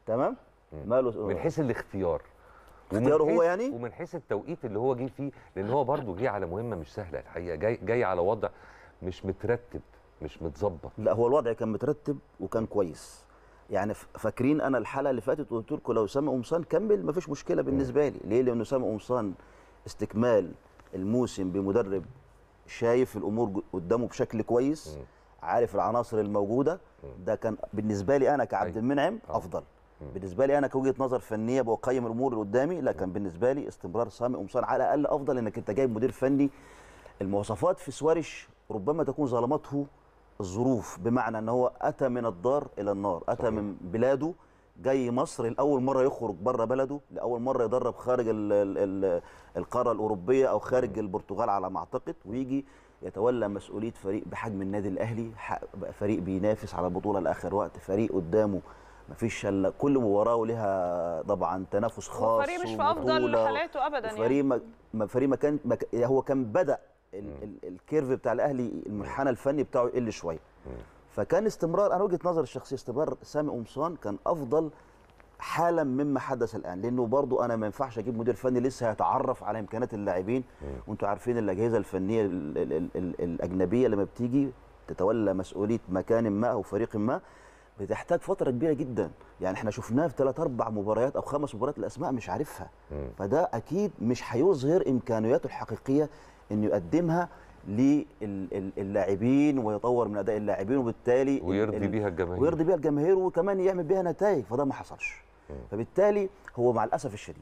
تمام. ماله من حيث الاختيار، اختياره هو يعني، ومن حيث التوقيت اللي هو جه فيه، لان هو برضه جه على مهمه مش سهله الحقيقه، جاي على وضع مش مترتب مش متظبط. لا هو الوضع كان مترتب وكان كويس. يعني فاكرين انا الحلقه اللي فاتت قلت لكم لو سامي قمصان كمل مفيش مشكله بالنسبه لي. ليه؟ لانه سامي قمصان استكمال الموسم بمدرب شايف الامور قدامه بشكل كويس، عارف العناصر الموجوده، ده كان بالنسبه لي انا كعبد المنعم افضل. بالنسبه لي انا كوجهه نظر فنيه بقيم الامور اللي قدامي، لا كان بالنسبه لي استمرار سامي قمصان على الاقل افضل، انك انت جايب مدير فني. المواصفات في سواريش ربما تكون ظلمته الظروف، بمعنى ان هو اتى من الدار الى النار، اتى صحيح. من بلاده جاي مصر لاول مره يخرج بره بلده، لاول مره يدرب خارج القاره الاوروبيه او خارج البرتغال على ما اعتقد، ويجي يتولى مسؤوليه فريق بحجم النادي الاهلي، فريق بينافس على البطوله لاخر وقت، فريق قدامه مفيش الا كل مباراه ولها طبعا تنافس خاص، فريق مش في افضل حالاته ابدا، فريق فريق هو كان بدا الكيرف بتاع الاهلي المنحنى الفني بتاعه يقل شويه. فكان استمرار، انا وجهه نظري الشخصيه استمرار سامي قمصان كان افضل حالا مما حدث الان، لانه برضو انا ما ينفعش اجيب مدير فني لسه هيتعرف على امكانيات اللاعبين. وانتم عارفين الاجهزه الفنيه الاجنبيه لما بتيجي تتولى مسؤوليه مكان ما او فريق ما بتحتاج فتره كبيره جدا. يعني احنا شفناه في 3 4 مباريات او 5 مباريات الاسماء مش عارفها، فده اكيد مش هيظهر امكانياته الحقيقيه انه يقدمها للاعبين ويطور من اداء اللاعبين، وبالتالي ويرضي بيها الجماهير وكمان يعمل بيها نتائج، فده ما حصلش. فبالتالي هو مع الاسف الشديد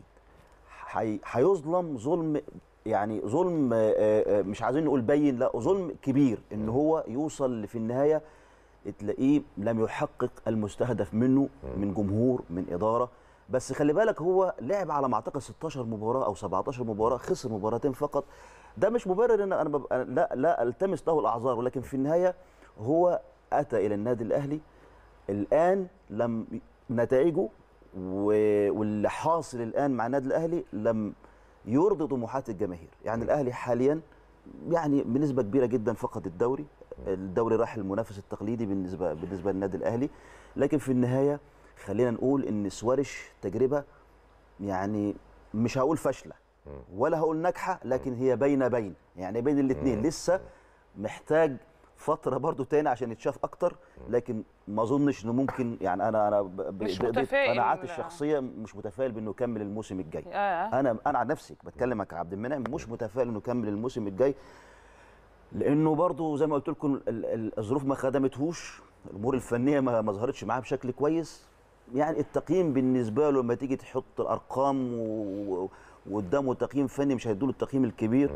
هيظلم ظلم، يعني ظلم مش عايزين نقول باين، لا ظلم كبير، ان هو يوصل في النهايه تلاقيه لم يحقق المستهدف منه من جمهور من اداره. بس خلي بالك هو لعب على ما اعتقد 16 مباراه او 17 مباراه، خسر مباراتين فقط. ده مش مبرر ان انا لا التمس له الاعذار، ولكن في النهايه هو اتى الى النادي الاهلي الان لم نتائجه واللي حاصل الان مع النادي الاهلي لم يرضي طموحات الجماهير. يعني الاهلي حاليا يعني بنسبه كبيره جدا فقد الدوري راح المنافس التقليدي بالنسبه للنادي الاهلي. لكن في النهايه خلينا نقول ان سواريش تجربه يعني مش هقول فاشله ولا هقول ناجحه، لكن هي بين يعني بين الاثنين، لسه محتاج فتره برضو تاني عشان يتشاف اكتر. لكن ما اظنش انه ممكن، يعني انا مش متفائل، قناعاتي الشخصيه مش متفائل بانه يكمل الموسم الجاي. انا عن نفسي بتكلم مع عبد المنعم، مش متفائل انه يكمل الموسم الجاي، لانه برضو زي ما قلت لكم الظروف ما خدمتهوش، الامور الفنيه ما ظهرتش معاه بشكل كويس. يعني التقييم بالنسبه له لما تيجي تحط الارقام وقدامه تقييم فني مش هيدوله التقييم الكبير.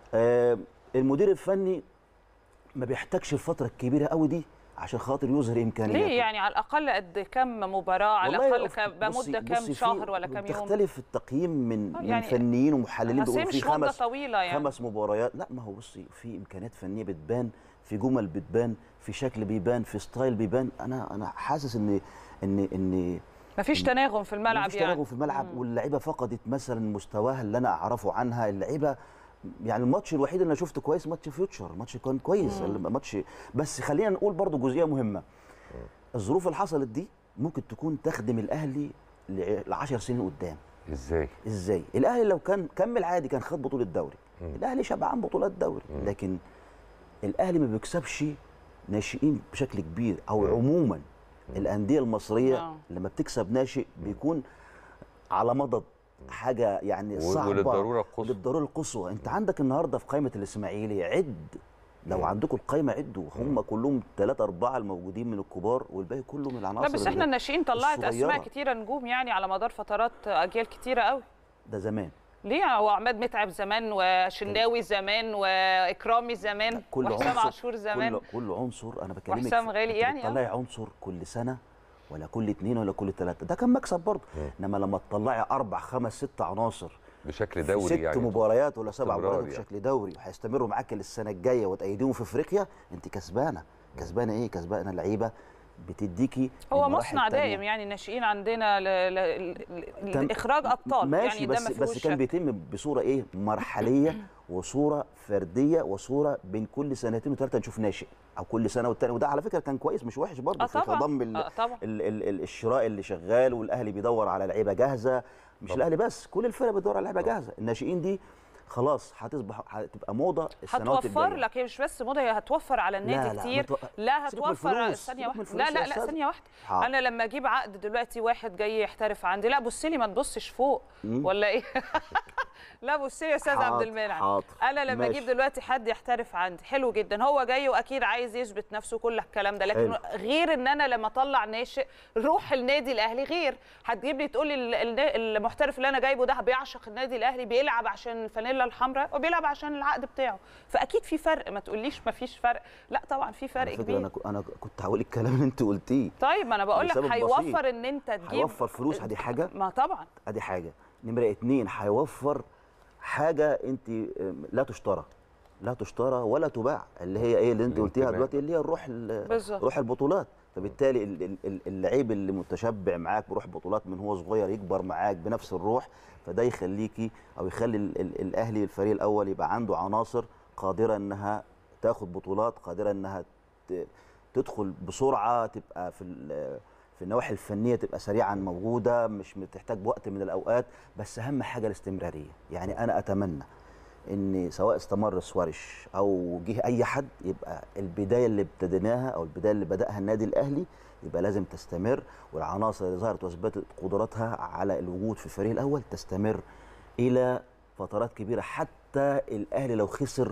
المدير الفني ما بيحتاجش الفتره الكبيره قوي دي عشان خاطر يظهر امكانياته. ليه؟ يعني على الاقل قد كم مباراه، على الاقل بمده كام شهر ولا كام يوم؟ بتختلف التقييم من فنيين ومحللين بيقولوا في مده طويله يعني 5 مباريات. لا ما هو بصي، في امكانيات فنيه بتبان، في جمل بتبان، في شكل بيبان، في ستايل بيبان. انا حاسس ان مفيش تناغم في الملعب، مفيش تناغم في الملعب، واللعيبه فقدت مثلا مستواها اللي انا اعرفه عنها. اللعيبه يعني الماتش الوحيد اللي انا شفته كويس ماتش فيوتشر، ماتش كان كويس الماتش. بس خلينا نقول برضو جزئيه مهمه، الظروف اللي حصلت دي ممكن تكون تخدم الاهلي ل10 سنين قدام. ازاي الاهلي لو كان كمل عادي كان خد بطوله الدوري. الاهلي شبعان بطولات دوري، لكن الاهلي ما بيكسبش ناشئين بشكل كبير، او عموما الانديه المصريه لما بتكسب ناشئ بيكون على مضض حاجه يعني صعبه وللضروره القصوى. انت عندك النهارده في قائمه الاسماعيلي عد، لو عندكم القائمه عدوا، هم كلهم 3 4 الموجودين من الكبار والباقي كله من العناصر. لا بس احنا الناشئين طلعت اسماء كتيره نجوم يعني على مدار فترات اجيال كتيره قوي. ده زمان ليه؟ هو عماد متعب زمان، وشناوي زمان، واكرامي زمان، وحسام عاشور زمان، كل عنصر انا بكلمك، وحسام غالي يعني تطلعي عنصر كل سنه ولا كل 2 ولا كل 3، ده كان مكسب برضه. انما لما تطلعي 4 5 6 عناصر بشكل دوري، يعني 6 مباريات ولا 7 مباريات بشكل دوري وهيستمروا معاك للسنه الجايه وتأيديهم في افريقيا، انت كسبانه. ايه؟ كسبانه لعيبه بتديكي. هو مصنع دائم يعني الناشئين عندنا لاخراج ابطال ماشي، يعني بس كان بيتم بصوره مرحليه وصوره فرديه وصوره بين كل سنتين وثلاثه نشوف ناشئ، او كل سنه والتاني، وده على فكره كان كويس مش وحش برضه في تضم الشراء اللي شغال، والاهلي بيدور على لعيبه جاهزه، مش الاهلي بس، كل الفرق بتدور على لعيبه جاهزه. الناشئين دي خلاص هتبقى موضه السنوات الجايه. هتوفر لك، هي مش بس موضه، هي هتوفر على النادي كتير. لا هتوفر ثانيه واحده، لا ثانيه واحده. انا لما اجيب عقد دلوقتي واحد جاي يحترف عندي، لا بص لي ما تبصش فوق ولا ايه؟ لا بص لي يا استاذ عبد المنعم، انا لما اجيب دلوقتي حد يحترف عندي حلو جدا، هو جاي واكيد عايز يثبت نفسه كل الكلام ده، لكن غير ان انا لما اطلع ناشئ روح النادي الاهلي، غير هتجيب لي تقول لي المحترف اللي انا جايبه ده بيعشق النادي الاهلي، بيلعب عشان الفانيلا الحمراء وبيلعب عشان العقد بتاعه، فاكيد في فرق. ما تقوليش ما فيش فرق، لا طبعا في فرق كبير. انا كنت هقول الكلام اللي انت قلتيه. طيب ما انا بقول لك هيوفر ان انت تجيب، هيوفر فلوس، ادي حاجه، ما طبعا ادي حاجه. نمره 2 هيوفر حاجه انت لا تشترى ولا تباع، اللي هي ايه اللي انت قلتيها دلوقتي، اللي هي روح البطولات. فبالتالي اللعيب اللي متشبع معاك بروح بطولات من هو صغير يكبر معاك بنفس الروح، فده يخليكي او يخلي الاهلي الفريق الاول يبقى عنده عناصر قادره انها تاخد بطولات، قادره انها تدخل بسرعه، تبقى في النواحي الفنيه تبقى سريعا موجوده، مش بتحتاج بوقت من الاوقات. بس اهم حاجه الاستمراريه. يعني انا اتمنى ان سواء استمر سواريش او جه اي حد، يبقى البدايه اللي ابتديناها او البدايه اللي بداها النادي الاهلي يبقى لازم تستمر، والعناصر اللي ظهرت واثبتت قدراتها على الوجود في الفريق الاول تستمر الى فترات كبيره، حتى الاهلي لو خسر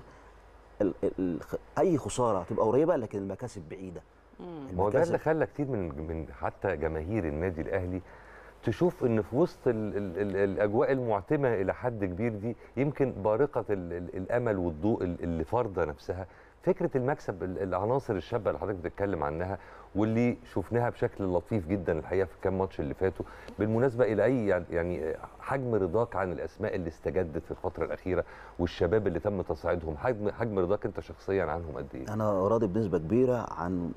اي خساره هتبقى قريبه، لكن المكاسب بعيده. هو ده اللي خلى كتير من حتى جماهير النادي الاهلي تشوف ان في وسط الاجواء المعتمه الى حد كبير دي، يمكن بارقه الامل والضوء اللي فارضه نفسها فكره المكسب، العناصر الشابه اللي حضرتك بتتكلم عنها واللي شفناها بشكل لطيف جدا الحقيقه في كام ماتش اللي فاتوا. بالمناسبه الى اي يعني حجم رضاك عن الاسماء اللي استجدت في الفتره الاخيره والشباب اللي تم تصعيدهم، حجم رضاك انت شخصيا عنهم قد ايه؟ انا راضي بنسبه كبيره عن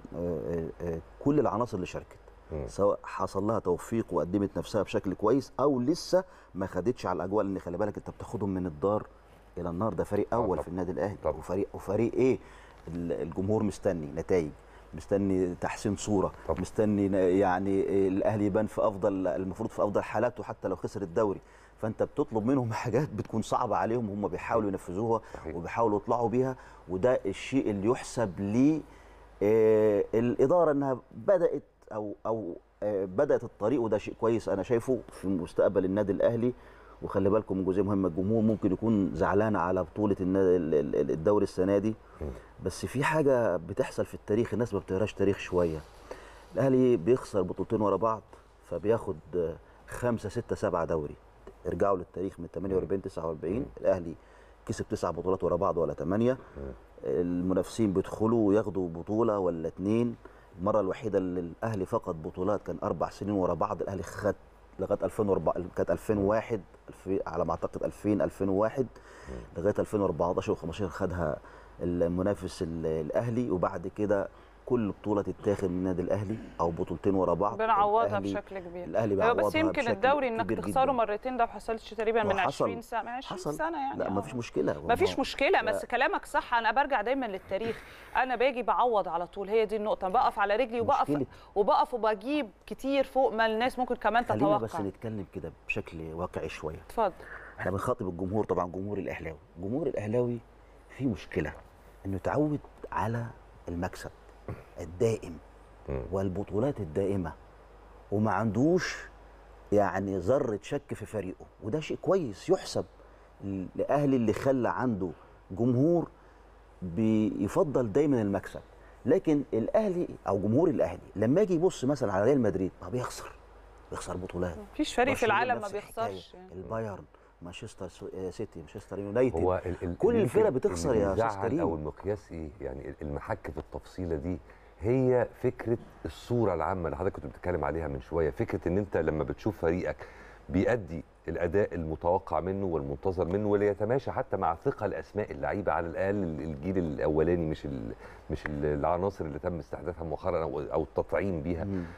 كل العناصر اللي شاركت، سواء حصل لها توفيق وقدمت نفسها بشكل كويس او لسه ما خدتش على الاجواء، لان خلي بالك انت بتاخدهم من الدار الى النار. ده فريق اول في النادي الاهلي، وفريق ايه؟ الجمهور مستني نتائج، مستني تحسين صوره، مستني يعني الاهلي يبان في افضل، المفروض في افضل حالاته حتى لو خسر الدوري. فانت بتطلب منهم حاجات بتكون صعبه عليهم، هم بيحاولوا ينفذوها وبيحاولوا يطلعوا بيها، وده الشيء اللي يحسب للاداره انها بدات او بدات الطريق، وده شيء كويس انا شايفه في مستقبل النادي الاهلي. وخلي بالكم من جزئيه مهمه، الجمهور ممكن يكون زعلان على بطوله الدوري السنه دي، بس في حاجه بتحصل في التاريخ الناس ما بتقراش تاريخ شويه. الاهلي بيخسر بطولتين ورا بعض فبياخد 5 6 7 دوري. ارجعوا للتاريخ من 48 49 الاهلي كسب 9 بطولات ورا بعض ولا 8. المنافسين بيدخلوا وياخدوا بطوله ولا 2. المره الوحيده اللي الاهلي فقد بطولات كان 4 سنين ورا بعض، الاهلي خد لغايه 2004 كانت 2001 على ما اعتقد 2001 لغايه 2014 و15 خدها المنافس الاهلي، وبعد كده كل بطوله تتاخد من النادي الاهلي او بطولتين ورا بعض بنعوضها بشكل كبير. الاهلي بيعوضها بس يمكن الدوري انك تخسره مرتين ده ما حصلش تقريبا من 20 سنه، من 20 سنه يعني. لا ما فيش مشكله، ما فيش مشكله، بس كلامك صح. انا برجع دايما للتاريخ، انا باجي بعوض على طول، هي دي النقطه. بقف على رجلي وبقف وبجيب كتير فوق ما الناس ممكن كمان تتوقع. خلينا بس نتكلم كده بشكل واقعي شويه. اتفضل. احنا بنخاطب الجمهور، طبعا جمهور الاهلاوي. جمهور الاهلاوي فيه مشكله انه تعود على المكسب الدائم والبطولات الدائمه، وما عندوش يعني ذره شك في فريقه، وده شيء كويس يحسب لاهلي اللي خلى عنده جمهور بيفضل دايما المكسب. لكن الاهلي او جمهور الاهلي لما يجي يبص مثلا على ريال مدريد ما بيخسر بيخسر مفيش فريق في العالم ما بيخسرش يعني. البايرن، مانشستر سيتي، مانشستر يونايتد، هو كل الفرق بتخسر يا استاذ كريم. او المقياس ايه يعني؟ المحك في التفصيله دي هي فكره الصوره العامه اللي حضرتك كنت بتتكلم عليها من شويه، فكره ان انت لما بتشوف فريقك بيأدي الاداء المتوقع منه والمنتظر منه، واللي يتماشى حتى مع ثقل اسماء اللعيبه، على الاقل الجيل الاولاني، مش العناصر اللي تم استحداثها مؤخرا او التطعيم بيها.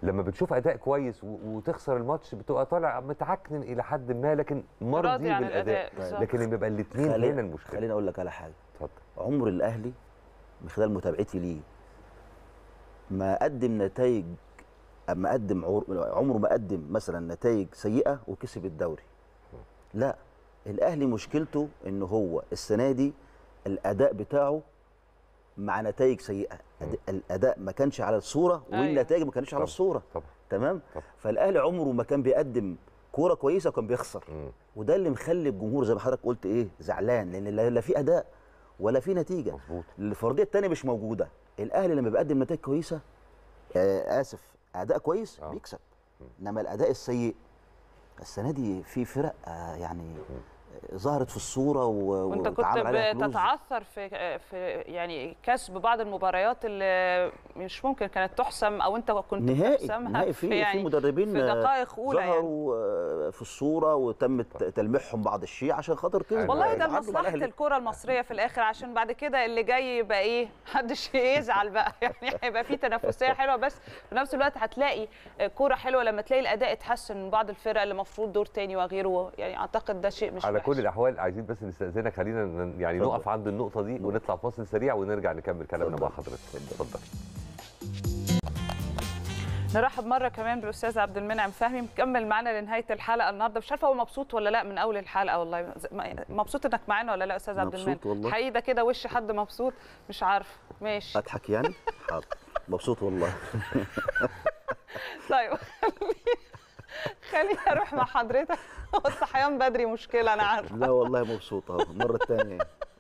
لما بتشوف اداء كويس وتخسر الماتش بتبقى طالع متعكنن الى حد ما، لكن مرضي بالاداء. لكن لما يبقى الاثنين هنا المشكله. خليني اقول لك على حاجه. اتفضل. عمر الاهلي من خلال متابعتي ليه ما قدم نتائج، عمره ما قدم مثلا نتائج سيئه وكسب الدوري. لا، الاهلي مشكلته ان هو السنه دي الاداء بتاعه مع نتائج سيئه، الاداء ما كانش على الصوره والنتائج ما كانتش على الصوره. طبعا. تمام. فالاهلي عمره ما كان بيقدم كوره كويسه وكان بيخسر. وده اللي مخلي الجمهور زي ما حضرتك قلت ايه زعلان، لان لا في اداء ولا في نتيجه. مظبوط. الفرديه الثانيه مش موجوده. الاهلي لما بيقدم نتائج كويسه اداء كويس بيكسب. انما الاداء السيء السنه دي في فرق يعني ظهرت في الصوره وانت كنت بتتعثر في يعني كسب بعض المباريات اللي مش ممكن كانت تحسم، او انت كنت نهائي في مدربين في دقائق اولى ظهروا يعني في الصوره وتم تلميحهم بعض الشيء عشان خاطر كده. والله ده مصلحه الكره المصريه في الاخر، عشان بعد كده اللي جاي يبقى ايه محدش يزعل بقى يعني هيبقى في تنافسيه حلوه، بس في نفس الوقت هتلاقي كوره حلوه لما تلاقي الاداء اتحسن من بعض الفرق اللي المفروض دور تاني وغيره. يعني اعتقد ده شيء مش على وحش. كل الاحوال عايزين بس نستاذنك، خلينا يعني نقف عند النقطه دي ونطلع فاصل سريع ونرجع نكمل كلامنا مع حضرتك. اتفضل. نرحب مره كمان بالاستاذ عبد المنعم فهمي مكمل معانا لنهايه الحلقه النهارده. مش عارفه هو مبسوط ولا لا من اول الحلقه، والله مبسوط انك معانا ولا لا استاذ عبد المنعم؟ حقيقي ده كده وش حد مبسوط، مش عارفه. ماشي اضحك يعني. حاضر مبسوط والله. طيب خليني اروح مع حضرتك. الصحيان بدري مشكله انا عارفه. لا والله مبسوط اهو المره الثانيه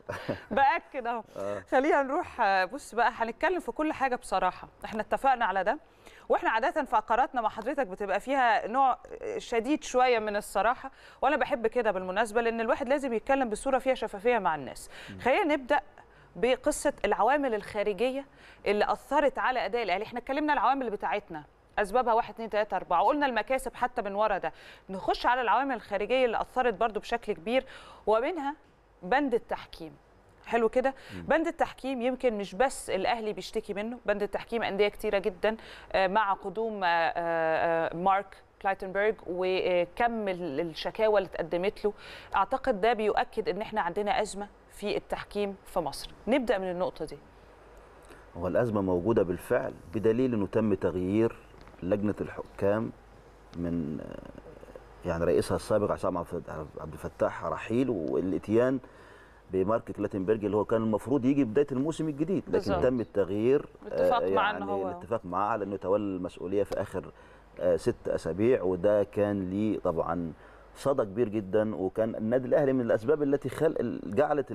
باكد اهو. خلينا نروح. بص بقى هنتكلم في كل حاجه بصراحه، احنا اتفقنا على ده، واحنا عاده فقراتنا مع حضرتك بتبقى فيها نوع شديد شويه من الصراحه، وانا بحب كده بالمناسبه لان الواحد لازم يتكلم بصوره فيها شفافيه مع الناس. خلينا نبدا بقصه العوامل الخارجيه اللي اثرت على اداء الاهلي. احنا اتكلمنا العوامل بتاعتنا اسبابها 1 2 3 4، وقلنا المكاسب حتى من ورا ده. نخش على العوامل الخارجيه اللي اثرت برضو بشكل كبير، ومنها بند التحكيم. حلو كده. بند التحكيم يمكن مش بس الاهلي بيشتكي منه، بند التحكيم انديه كتيره جدا مع قدوم مارك كلايتنبرج وكم الشكاوى اللي اتقدمت له. اعتقد ده بيؤكد ان احنا عندنا ازمه في التحكيم في مصر. نبدا من النقطه دي. هو الازمه موجوده بالفعل، بدليل انه تم تغيير لجنه الحكام من يعني رئيسها السابق عصام عبد الفتاح رحيل، والاتيان بمارك كلاتنبرج اللي هو كان المفروض يجي بدايه الموسم الجديد، لكن بالزبط. تم التغيير يعني الاتفاق معاه على انه يتولى المسؤوليه في اخر 6 أسابيع، وده كان ليه طبعا صدى كبير جدا، وكان النادي الاهلي من الاسباب التي جعلت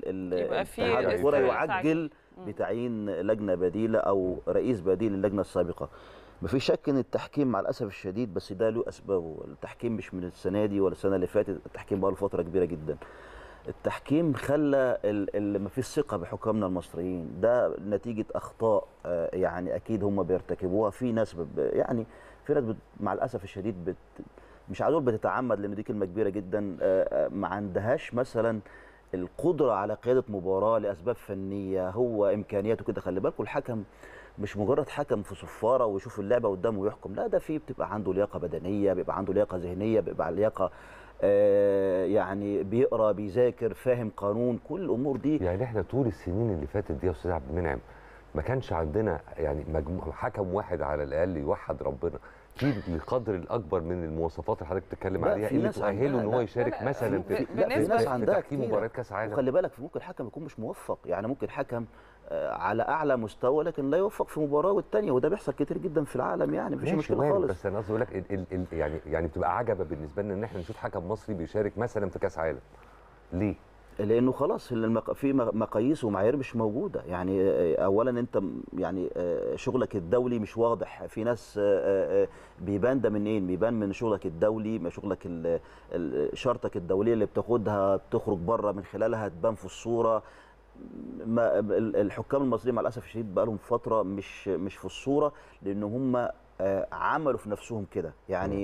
اتحاد الكره يعجل بتعيين لجنه بديله او رئيس بديل للجنه السابقه. مفيش شك ان التحكيم مع الاسف الشديد، بس ده له اسبابه. التحكيم مش من السنه دي ولا السنه اللي فاتت، التحكيم بقى له فتره كبيره جدا. التحكيم خلى ما فيش ثقه بحكامنا المصريين، ده نتيجه اخطاء يعني اكيد هم بيرتكبوها. في ناس يعني في ناس مع الاسف الشديد مش عايز اقول بتتعمد لان دي كلمه كبيره جدا، ما عندهاش مثلا القدره على قياده مباراه لاسباب فنيه، هو امكانياته كده. خلي بالكم الحكم مش مجرد حكم في صفاره ويشوف اللعبه قدامه ويحكم، لا ده فيه بتبقى عنده لياقه بدنيه، بيبقى عنده لياقه ذهنيه، بيبقى لياقه يعني بيقرا بيذاكر فاهم قانون، كل الامور دي. يعني احنا طول السنين اللي فاتت دي يا استاذ عبد المنعم ما كانش عندنا يعني حكم واحد على الاقل يوحد ربنا في القدر الاكبر من المواصفات اللي حضرتك بتتكلم عليها اللي تؤهله ان هو يشارك مثلا في ناس عندها تحكيم مباريات كاس عالم. وخلي بالك ممكن حكم يكون مش موفق، يعني ممكن حكم على اعلى مستوى لكن لا يوفق في مباراه والثانيه، وده بيحصل كتير جدا في العالم، يعني مفيش مشكله خالص. بس انا قصدي اقول لك يعني بتبقى عجبه بالنسبه لنا ان احنا نشوف حكم مصري بيشارك مثلا في كاس عالم. ليه؟ لانه خلاص في مقاييس ومعايير مش موجوده. يعني اولا انت يعني شغلك الدولي مش واضح، في ناس بيبان ده منين؟ بيبان من شغلك الدولي، من شغلك شرطك الدوليه اللي بتاخدها بتخرج بره من خلالها تبان في الصوره. الحكام المصريين مع الاسف الشديد بقى لهم فتره مش في الصوره، لان هم عملوا في نفسهم كده. يعني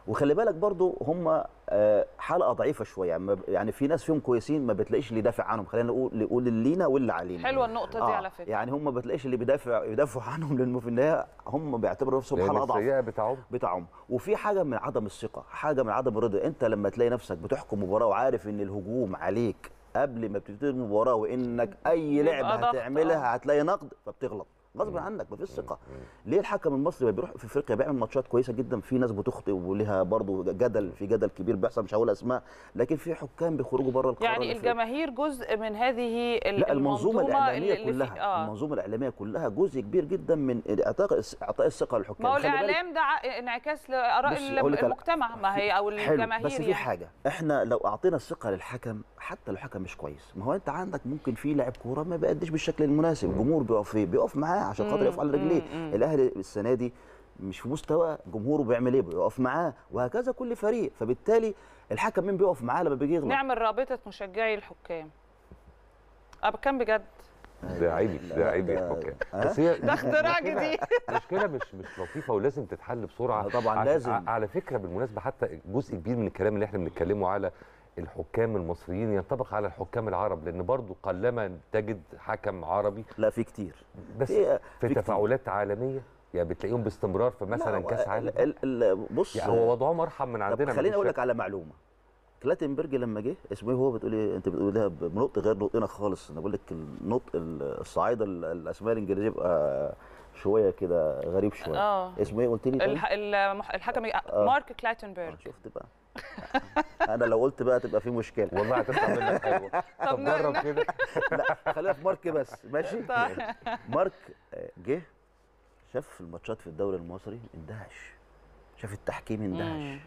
وخلي بالك برضو هم حلقه ضعيفه شويه، يعني في ناس فيهم كويسين ما بتلاقيش اللي يدافع عنهم، خلينا نقول اللي لينا واللي علينا. حلوه النقطه دي على فكره. يعني هم ما بتلاقيش اللي يدافعوا عنهم، لانه في النهايه هم بيعتبروا نفسهم حلقه السيئه ضعف بتاعهم. وفي حاجه من عدم الثقه، حاجه من عدم الرضا. انت لما تلاقي نفسك بتحكم مباراه وعارف ان الهجوم عليك قبل ما بتبتدي المباراه، وانك اي لعبه هتعملها هتلاقي نقد، فبتغلط غصب عنك، مفيش ثقه. ليه الحكم المصري بيروح في افريقيا بيعمل ماتشات كويسه جدا، في ناس بتخطئ ولها برضو جدل كبير بيحصل، مش هقول اسماء، لكن في حكام بيخرجوا بره القاره. يعني الجماهير جزء من هذه لا، المنظومه الاعلاميه كلها المنظومه الاعلاميه كلها جزء كبير جدا من اعطاء الثقه للحكام. ما هو الاعلام ده انعكاس لاراء المجتمع، ما هي او الجماهير. بس في حاجه، احنا لو اعطينا الثقه للحكم حتى لو الحكم مش كويس، ما هو انت عندك ممكن في لاعب كوره ما بيأديش بالشكل المناسب، الجمهور بيقف معاه عشان خاطر يقف على رجليه. الاهلي السنه دي مش في مستوى جمهوره، بيعمل ايه؟ بيقف معاه، وهكذا كل فريق. فبالتالي الحكم مين بيقف معاه لما بيجي يغلط؟ نعمل رابطه مشجعي الحكام. كان بجد ده عيبي الحكام، بس هي ده اختراع جديد. مشكله مش لطيفه ولازم تتحل بسرعه. طبعا لازم. على فكره بالمناسبه حتى جزء كبير من الكلام اللي احنا بنتكلمه على الحكام المصريين ينطبق على الحكام العرب، لان برضو قلما تجد حكم عربي. لا، في كتير، بس في تفاعلات عالميه يعني بتلاقيهم باستمرار في مثلا كاس عالم. بص، يعني هو وضعهم ارحم من عندنا. خليني اقول لك على معلومه. كلاتنبرج لما جه، اسمه ايه هو؟ بتقولي انت بتقوليها بنطق غير نطقنا خالص. انا بقول لك النطق الصعايده الاسماء الانجليزيه يبقى شويه كده غريب شويه. اسمه ايه قلت لي؟ الحكم مارك كلاتنبرج. شفت بقى؟ انا لو قلت بقى تبقى في مشكله والله، هتطلع منك حلوه. طب جرب كده. لا، خلينا في مارك بس، ماشي. مارك جه شاف الماتشات في الدوري المصري اندهش، شاف التحكيم اندهش.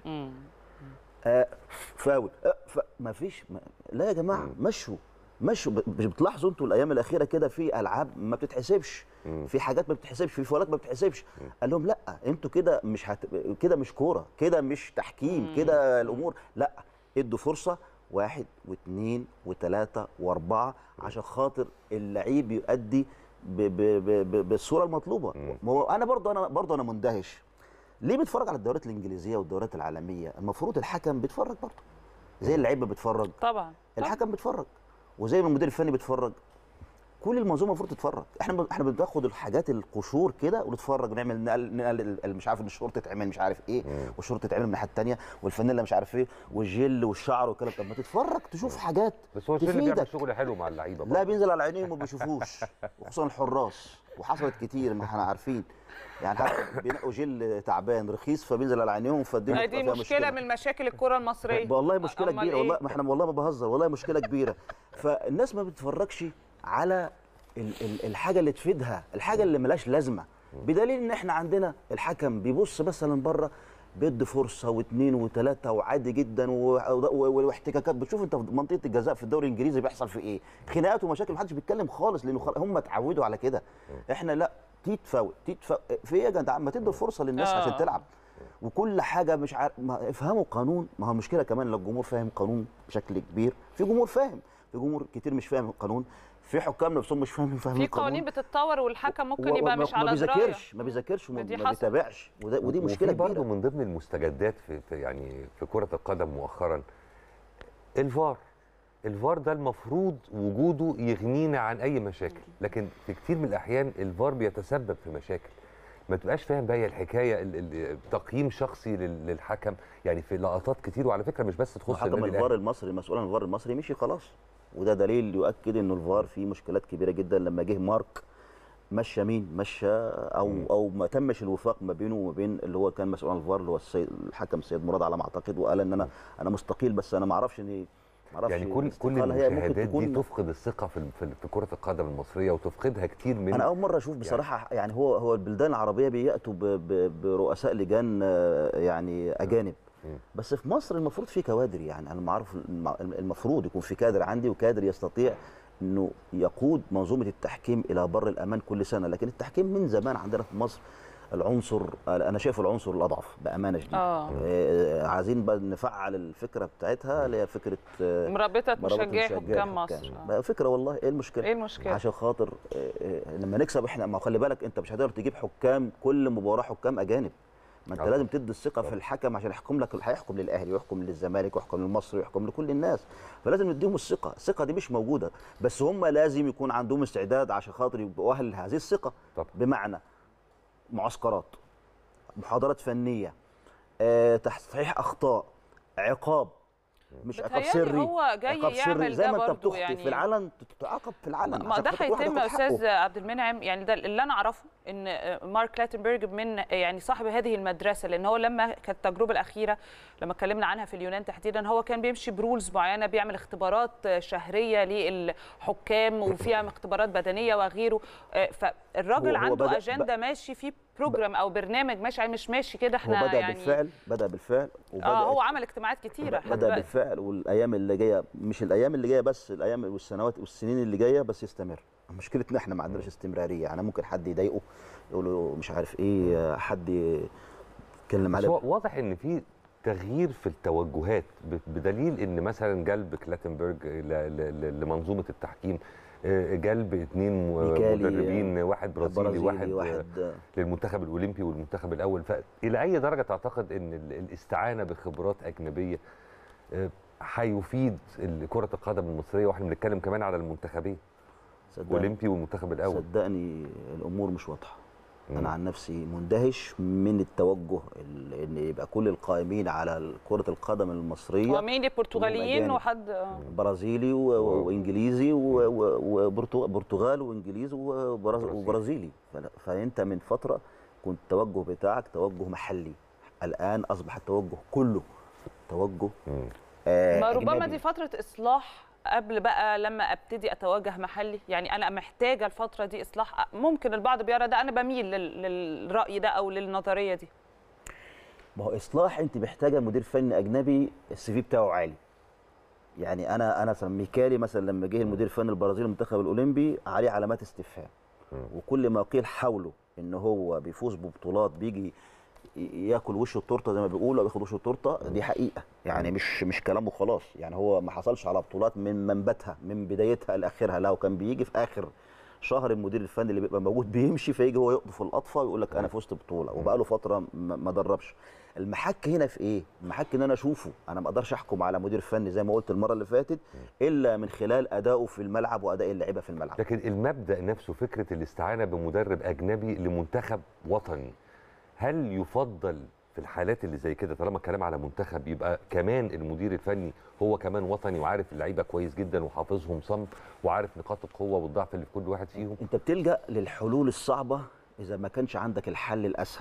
فاول ما فيش لا يا جماعه، مشوا. مش بتلاحظوا انتوا الايام الاخيره كده في العاب ما بتتحسبش، في حاجات ما بتتحسبش، في فاولات ما بتتحسبش. قال لهم لا، انتوا كده كده مش كوره، كده مش تحكيم، كده الامور لا، ادوا فرصه 1 و2 و3 و4 عشان خاطر اللعيب يؤدي بالصوره المطلوبه. ما هو انا برضه مندهش. ليه بتفرج على الدوريات الانجليزيه والدوريات العالميه؟ المفروض الحكم بيتفرج برضه زي اللعيبه بتفرج. طبعا الحكم بيتفرج، وزي ما المدير الفني بيتفرج، كل المنظومه المفروض تتفرج. احنا بناخد الحاجات القشور كده ونتفرج، ونعمل نقل مش عارف ان الشورت تتعمل مش عارف ايه، والشورت تتعمل من الناحيه الثانيه، والفانيلا مش عارف ايه، والجل والشعر والكلام. طب ما تتفرج تشوف حاجات. بس هو الفيلم بيعمل شغل حلو مع اللعيبه. لا، بينزل على عينيهم وما بيشوفوش، وخصوصا الحراس، وحصلت كتير ما احنا عارفين. يعني بينقوا جل تعبان رخيص فبينزل على عينيهم فالدنيا دي مشكله من مشاكل الكره المصريه. والله مشكله كبيره. والله ما احنا والله ما بهزر، والله مشكله كبيره. فالناس ما بتتفرجش على الحاجه اللي تفيدها، الحاجه اللي ملهاش لازمه. بدليل ان احنا عندنا الحكم بيبص مثلا بره، بيدي فرصه واثنين وثلاثه وعادي جدا، واحتكاكات. بتشوف انت في منطقه الجزاء في الدوري الانجليزي بيحصل في ايه؟ خناقات ومشاكل، محدش بيتكلم خالص، لانه هم اتعودوا على كده. احنا لا، تيت فاول في ايه يا جدعان؟ ما تدوا الفرصه للناس عشان تلعب. وكل حاجه مش عارف، ما افهموا قانون. ما هو المشكله كمان لو الجمهور فاهم قانون بشكل كبير، في جمهور فاهم، في جمهور كتير مش فاهم القانون، في حكام نفسهم مش فاهمين في قوانين بتتطور والحكم ممكن يبقى مش على درايه، ما بيذاكرش وما بيتابعش، ودي مشكله كبيره. برضه من ضمن المستجدات في كره القدم مؤخرا الفار ده المفروض وجوده يغنينا عن اي مشاكل، لكن في كتير من الاحيان الفار بيتسبب في مشاكل. ما تبقاش فاهم بقى الحكايه تقييم شخصي للحكم، يعني في لقطات كتير. وعلى فكره مش بس تخص حكم الفار المصري، مسؤول عن الفار المصري مشي خلاص، وده دليل يؤكد انه الفار فيه مشكلات كبيره جدا. لما جه مارك مشى مين؟ مشى او ما تمش الوفاق ما بينه وما بين اللي هو كان مسؤول عن الفار، اللي هو الحكم السيد مراد على ما اعتقد، وقال ان انا مستقيل. بس انا ما اعرفش يعني كل المشاهدات دي تفقد الثقه في كره القدم المصريه، وتفقدها كتير من. انا اول مره اشوف بصراحه يعني هو البلدان العربيه بياتوا برؤساء لجان يعني اجانب، بس في مصر المفروض في كوادر. يعني انا معروف المفروض يكون في كادر عندي، وكادر يستطيع انه يقود منظومه التحكيم الى بر الامان كل سنه. لكن التحكيم من زمان عندنا في مصر العنصر، انا شايف العنصر الاضعف بامانه شديده. عايزين بقى نفعل الفكره بتاعتها اللي هي فكره مرابطه مشجعي حكام مصر. فكره والله، ايه المشكله؟ ايه المشكله؟ عشان خاطر لما نكسب احنا، ما خلي بالك انت مش هتقدر تجيب حكام كل مباراه حكام اجانب، ما انت لازم تدي الثقه في الحكم عشان يحكم لك، هيحكم للاهلي ويحكم للزمالك ويحكم للمصري ويحكم لكل الناس، فلازم نديهم الثقه. الثقه دي مش موجوده، بس هم لازم يكون عندهم استعداد عشان خاطر يبقوا اهل هذه الثقه. بمعنى معسكرات، محاضرات فنيه، تصحيح اخطاء، عقاب، مش عقاب سري. هو جاي يعمل زي ده ما انت برضه بتخطي يعني في العلن تعاقب في العلن. ما ده هيتم يا استاذ عبد المنعم. يعني ده اللي انا اعرفه ان مارك لاتنبرج من يعني صاحب هذه المدرسه، لان هو لما كانت التجربه الاخيره لما اتكلمنا عنها في اليونان تحديدا هو كان بيمشي برولز معينه، بيعمل اختبارات شهريه للحكام وفيها اختبارات بدنيه وغيره. فالراجل عنده اجنده ماشي في بروجرام او برنامج ماشي، مش ماشي كده احنا هو يعني بدا بالفعل هو عمل اجتماعات كتيره بدا بالفعل، والايام اللي جايه، مش الايام اللي جايه بس، الايام والسنوات والسنين اللي جايه بس يستمر. مشكلتنا احنا ما عندناش استمراريه، يعني ممكن حد يضايقه يقول له مش عارف ايه، حد يتكلم عليه. واضح ان في تغيير في التوجهات، بدليل ان مثلا جلب كلاتنبرج لمنظومه التحكيم، جلب 2 مدربين، واحد برازيلي واحد للمنتخب الاولمبي والمنتخب الاول. فالى اي درجه تعتقد ان الاستعانه بخبرات اجنبيه هيفيد كره القدم المصريه، واحنا بنتكلم كمان على المنتخبين الاولمبي والمنتخب الاول؟ صدقني الامور مش واضحه. انا عن نفسي مندهش من التوجه ان يبقى كل القائمين على كره القدم المصريه ومين برتغاليين وحد برازيلي وانجليزي وبرتغال وانجليزي وبرازيلي. فانت من فتره كنت التوجه بتاعك توجه محلي، الان اصبح التوجه كله توجه ما ربما دي فتره اصلاح قبل بقى لما ابتدي اتوجه محلي. يعني انا محتاجه الفتره دي اصلاح. ممكن البعض بيرى ده، انا بميل للراي ده او للنظريه دي. ما هو اصلاح، انت محتاجه مدير فني اجنبي السي في بتاعه عالي. يعني انا مثلا ميكالي مثلا لما جه المدير الفني البرازيلي المنتخب الاولمبي عليه علامات استفهام، وكل ما قيل حوله ان هو بيفوز ببطولات بيجي ياكل وش التورته زي ما بيقولوا، بياخد وش التورته. دي حقيقه يعني، مش كلامه خلاص. يعني هو ما حصلش على بطولات من منبتها من بدايتها لاخرها. لو كان بيجي في اخر شهر المدير الفني اللي بيبقى موجود بيمشي، فيجي هو يقطف الاطفال ويقول لك انا فزت بطوله وبقى له فتره ما دربش. المحك هنا في ايه؟ المحك ان انا اشوفه. انا ما اقدرش احكم على مدير فني زي ما قلت المره اللي فاتت الا من خلال ادائه في الملعب واداء اللعيبه في الملعب. لكن المبدا نفسه، فكره الاستعانه بمدرب اجنبي لمنتخب وطني، هل يفضل في الحالات اللي زي كده طالما الكلام على منتخب يبقى كمان المدير الفني هو كمان وطني وعارف اللعيبه كويس جدا وحافظهم صم وعارف نقاط القوه والضعف اللي في كل واحد فيهم؟ انت بتلجأ للحلول الصعبه اذا ما كانش عندك الحل الاسهل.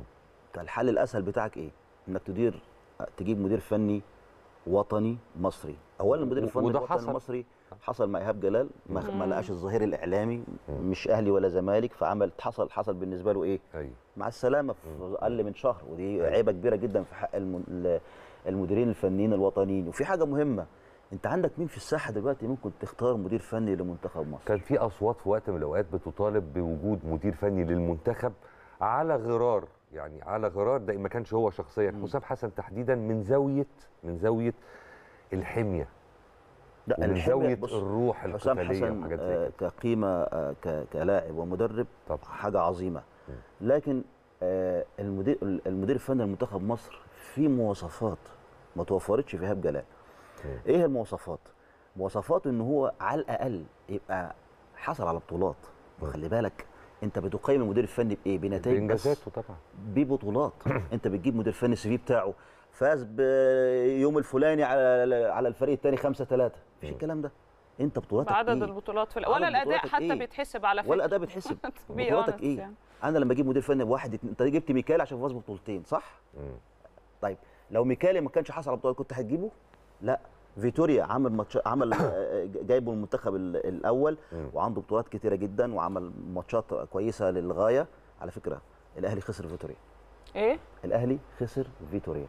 الحل الاسهل بتاعك ايه؟ انك تجيب مدير فني وطني مصري. اولا المدير الفني الوطني المصري حصل مع ايهاب جلال، ما لقاش الظهير الاعلامي، مش اهلي ولا زمالك، فعمل حصل بالنسبه له ايه؟ مع السلامه في اقل من شهر. ودي عيبه كبيره جدا في حق المديرين الفنيين الوطنيين. وفي حاجه مهمه، انت عندك مين في الساحه دلوقتي ممكن تختار مدير فني لمنتخب مصر؟ كان في اصوات في وقت من الاوقات بتطالب بوجود مدير فني للمنتخب على غرار، يعني على غرار ده ما كانش هو شخصيا، حسام حسن تحديدا، من زاويه الحميه، لا من زاويه الروح القتاليه وحاجات زي كده. كقيمه كلاعب ومدرب طبعا حاجه عظيمه. لكن المدير الفني لمنتخب مصر في مواصفات ما توفرتش في ايهاب جلال. ايه المواصفات؟ مواصفات ان هو على الاقل يبقى حصل على بطولات. وخلي بالك انت بتقيم المدير الفني بايه؟ بنتائج، بانجازاته طبعا، ببطولات. انت بتجيب مدير فني السي في بتاعه فاز بيوم الفلاني على الفريق الثاني 5-3، مفيش الكلام ده. انت بطولاتك عدد البطولات في ولا الاداء حتى بيتحسب على فكره، ولا الاداء بيتحسب. بطولاتك ايه يعني. انا لما اجيب مدير فني بواحد، انت جبت ميكالي عشان فاز ببطولتين صح؟ طيب لو ميكالي ما كانش حصل على بطولات كنت هتجيبه؟ لا. فيتوريا عمل جايبه المنتخب الاول وعنده بطولات كتيره جدا وعمل ماتشات كويسه للغايه. على فكره الاهلي خسر فيتوريا. ايه؟ الاهلي خسر فيتوريا.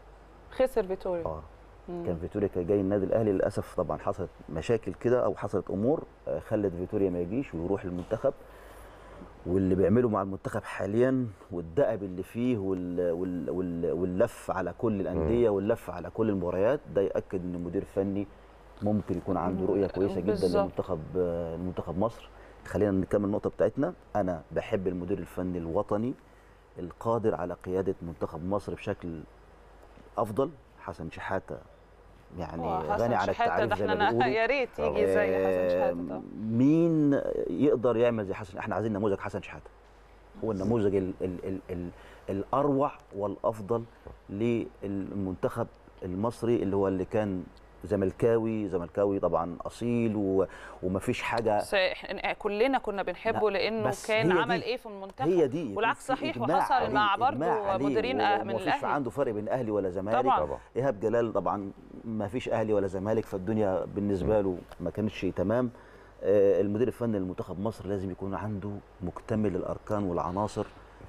كان فيتوريا كان جاي النادي الاهلي، للاسف طبعا حصلت مشاكل كده او حصلت امور خلت فيتوريا ما يجيش ويروح المنتخب. واللي بيعمله مع المنتخب حاليا والدأب اللي فيه واللف على كل الانديه واللف على كل المباريات، ده ياكد ان المدير الفني ممكن يكون عنده رؤيه كويسه جدا لمنتخب مصر. خلينا نكمل النقطه بتاعتنا. انا بحب المدير الفني الوطني القادر على قياده منتخب مصر بشكل افضل حسن شحاته، يعني غني عن التعريف زي ما بيقولوا. يا ريت يجي زي حسن شحاته. مين يقدر يعمل زي حسن؟ احنا عايزين نموذج حسن شحاته، هو النموذج ال الاروع والافضل للمنتخب المصري، اللي هو اللي كان زملكاوي طبعا اصيل ومفيش حاجه. كلنا كنا بنحبه لانه كان عمل ايه في المنتخب. هي دي والعكس صحيح، وحصل مع برضه مديرين من الاهلي. ومفيش عنده فرق بين اهلي ولا زمالك طبعا. ايهاب جلال طبعا ما فيش اهلي ولا زمالك، فالدنيا بالنسبه له ما كانتش تمام. المدير الفني لمنتخب مصر لازم يكون عنده مكتمل الاركان والعناصر.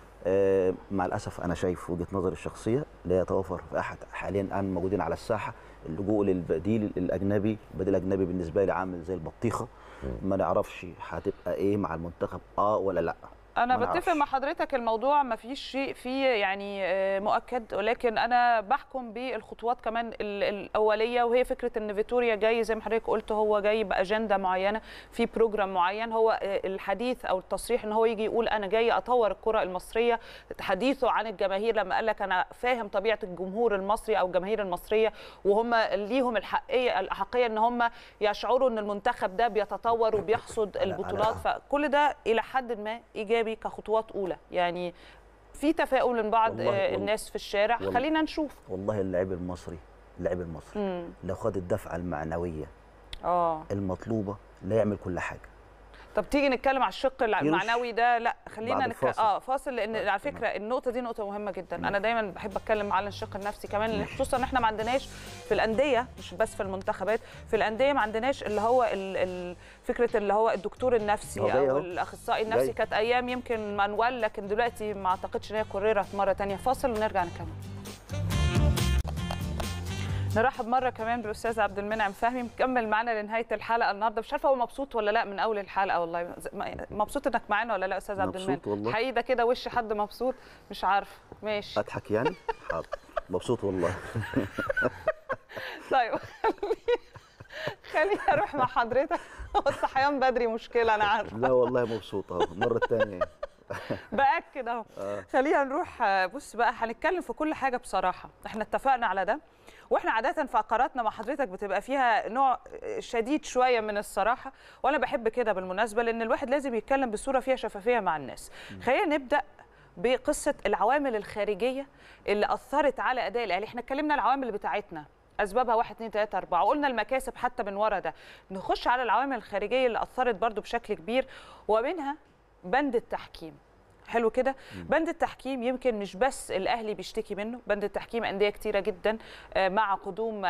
مع الاسف انا شايف وجهه نظري الشخصيه لا يتوفر في احد حاليا الان موجودين على الساحه. اللجوء للبديل الاجنبي، بديل اجنبي بالنسبه لي عامل زي البطيخه، ما نعرفش هتبقى ايه مع المنتخب ولا لا. أنا بتفق مع حضرتك، الموضوع ما فيش شيء فيه يعني مؤكد، ولكن أنا بحكم بالخطوات كمان الأولية، وهي فكرة إن فيتوريا جاي زي ما حضرتك قلت، هو جاي بأجندة معينة في بروجرام معين. هو الحديث أو التصريح إن هو يجي يقول أنا جاي أطور الكرة المصرية، حديثه عن الجماهير لما قال لك أنا فاهم طبيعة الجمهور المصري أو الجماهير المصرية، وهم ليهم الأحقية إن هم يشعروا إن المنتخب ده بيتطور وبيحصد البطولات. فكل ده إلى حد ما إيجابي كخطوات اولى، يعني في تفاؤل من بعض الناس في الشارع. خلينا نشوف. والله اللاعب المصري لو خد الدفعه المعنويه المطلوبه لا يعمل كل حاجه. طب تيجي نتكلم على الشق المعنوي ده. لا خلينا فاصل، لان على فكره النقطه دي نقطه مهمه جدا. انا دايما بحب اتكلم على الشق النفسي كمان، خصوصا ان احنا ما عندناش في الانديه، مش بس في المنتخبات، في الانديه ما عندناش اللي هو فكره اللي هو الدكتور النفسي او الاخصائي النفسي. كانت ايام يمكن مانوال، لكن دلوقتي ما اعتقدش ان هي كررت مره ثانيه. فاصل ونرجع نكمل. نرحب مرة كمان بالأستاذ عبد المنعم فهمي، مكمل معنا لنهاية الحلقة النهاردة. مش عارفة هو مبسوط ولا لا من أول الحلقة، والله مبسوط إنك معانا ولا لا أستاذ عبد المنعم؟ مبسوط والله. حقيقي ده كده وش حد مبسوط، مش عارفة. ماشي أضحك يعني؟ حاضر، مبسوط والله. طيب خليني أروح مع حضرتك. الصحيان بدري مشكلة أنا عارفة. لا والله مبسوط أهو المرة الثانية. بأكد أهو. خلينا نروح. بص بقى، هنتكلم في كل حاجة بصراحة، احنا اتفقنا على ده، واحنا عاده فقراتنا مع حضرتك بتبقى فيها نوع شديد شويه من الصراحه، وانا بحب كده بالمناسبه، لان الواحد لازم يتكلم بصوره فيها شفافيه مع الناس. خلينا نبدا بقصه العوامل الخارجيه اللي اثرت على اداء الاهلي. احنا اتكلمنا العوامل بتاعتنا اسبابها 1 2 3 4، وقلنا المكاسب حتى من ورا ده. نخش على العوامل الخارجيه اللي اثرت برضو بشكل كبير، ومنها بند التحكيم. حلو كده. بند التحكيم يمكن مش بس الاهلي بيشتكي منه، بند التحكيم انديه كتيره جدا مع قدوم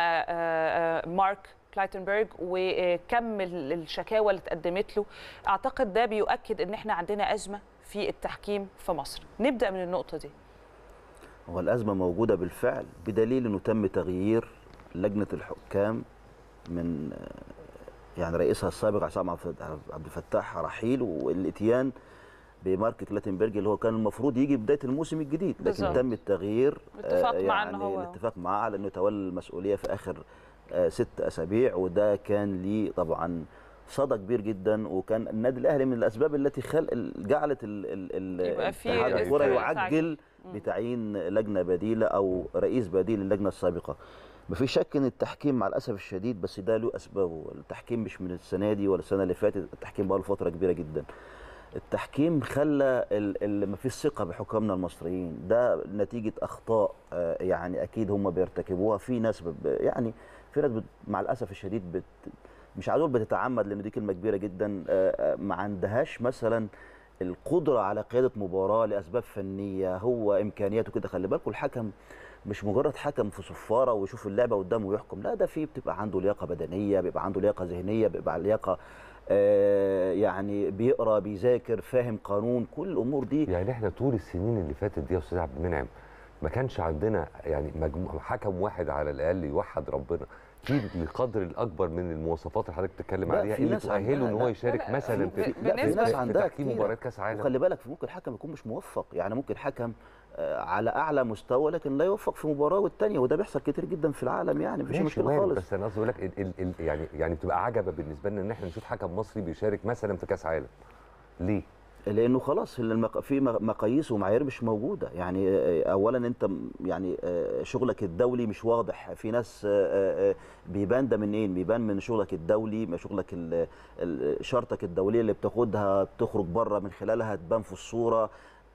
مارك كلايتنبرغ وكم الشكاوى اللي اتقدمت له. اعتقد ده بيؤكد ان احنا عندنا ازمه في التحكيم في مصر. نبدا من النقطه دي. هو الازمه موجوده بالفعل، بدليل انه تم تغيير لجنه الحكام من يعني رئيسها السابق عصام عبد الفتاح رحيل، والاتيان بمارك كلاتنبرج اللي هو كان المفروض يجي بدايه الموسم الجديد، لكن بالزبط. تم التغيير الاتفاق معاه على انه يتولى المسؤوليه في اخر 6 أسابيع، وده كان ليه طبعا صدى كبير جدا. وكان النادي الاهلي من الاسباب التي جعلت اتحاد الكره يعجل بتعيين لجنه بديله او رئيس بديل للجنه السابقه. مفيش شك ان التحكيم مع الاسف الشديد، بس ده له اسبابه. التحكيم مش من السنه دي ولا السنه اللي فاتت، التحكيم بقى له فتره كبيره جدا. التحكيم خلى ما فيش ثقه بحكامنا المصريين، ده نتيجه اخطاء يعني اكيد هم بيرتكبوها. في ناس يعني في ناس مع الاسف الشديد مش عايز اقول بتتعمد، لان دي كلمه كبيره جدا، ما عندهاش مثلا القدره على قياده مباراه لاسباب فنيه، هو امكانياته كده. خلي بالكم الحكم مش مجرد حكم في صفاره ويشوف اللعبه قدامه ويحكم، لا ده فيه بتبقى عنده لياقه بدنيه، بيبقى عنده لياقه ذهنيه، بيبقى لياقه يعني بيقرا بيذاكر فاهم قانون، كل الامور دي. يعني احنا طول السنين اللي فاتت دي يا استاذ عبد المنعم ما كانش عندنا يعني حكم واحد على الاقل يوحد ربنا في القدر الاكبر من المواصفات اللي حضرتك بتتكلم عليها اللي تؤهله ان هو يشارك مثلا في تحكيم مباريات كاس عالم. وخلي بالك ممكن حكم يكون مش موفق، يعني ممكن حكم على اعلى مستوى لكن لا يوفق في مباراه والثانيه، وده بيحصل كتير جدا في العالم، يعني مفيش مشكله خالص. بس انا قصدي اقول لك يعني بتبقى عجبه بالنسبه لنا ان احنا نشوف حكم مصري بيشارك مثلا في كاس عالم. ليه؟ لانه خلاص في مقاييس ومعايير مش موجوده. يعني اولا انت يعني شغلك الدولي مش واضح. في ناس بيبان ده منين؟ بيبان من شغلك الدولي، من شغلك شرطك الدوليه اللي بتاخدها بتخرج بره من خلالها تبان في الصوره.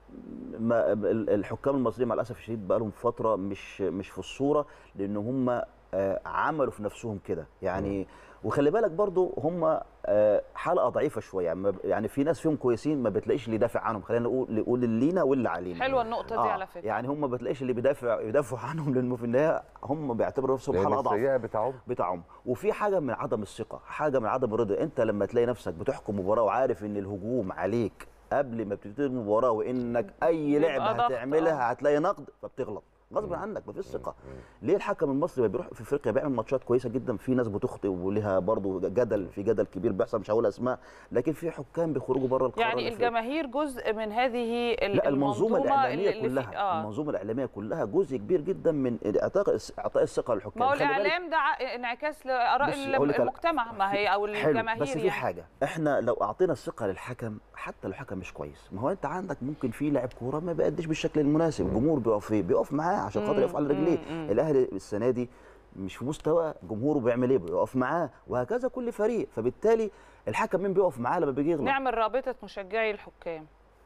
الحكام المصريين مع الاسف الشديد بقى لهم فتره مش في الصوره، لان هم عملوا في نفسهم كده يعني. وخلي بالك برضو هم حلقه ضعيفه شويه، يعني في ناس فيهم كويسين ما بتلاقيش اللي يدافع عنهم. خلينا نقول اللي لينا واللي علينا. حلوه النقطه دي على فكره. يعني هم ما بتلاقيش اللي يدافعوا عنهم، لانه في النهايه هم بيعتبروا نفسهم حلقه ضعيفه بتاعهم. وفي حاجه من عدم الثقه، حاجه من عدم الرضا. انت لما تلاقي نفسك بتحكم مباراه وعارف ان الهجوم عليك قبل ما بتبتدي المباراه، وانك اي لعبه هتعملها هتلاقي نقد، فبتغلط غصب عنك، مفيش ثقه. ليه الحكم المصري بيروح في افريقيا بيعمل ماتشات كويسه جدا، في ناس بتخطئ وليها برضو جدل كبير بيحصل، مش هقول اسماء، لكن في حكام بيخرجوا بره القرار. يعني الجماهير جزء من هذه المنظومه الاعلاميه كلها. المنظومه الاعلاميه كلها جزء كبير جدا من اعطاء الثقه للحكام. ما هو الاعلام ده انعكاس لاراء المجتمع، ما هي او الجماهير. بس في حاجه، احنا لو اعطينا الثقه للحكم حتى لو الحكم مش كويس، ما هو انت عندك ممكن في لاعب كوره ما بيأديش بالشكل المناسب، الجمهور بيقف معاه عشان خاطر يقف على رجليه. الاهلي السنه دي مش في مستوى، جمهوره بيعمل ايه؟ بيقف معاه، وهكذا كل فريق. فبالتالي الحكم مين بيقف معاه لما بيجي يغلط؟ نعمل رابطه مشجعي الحكام.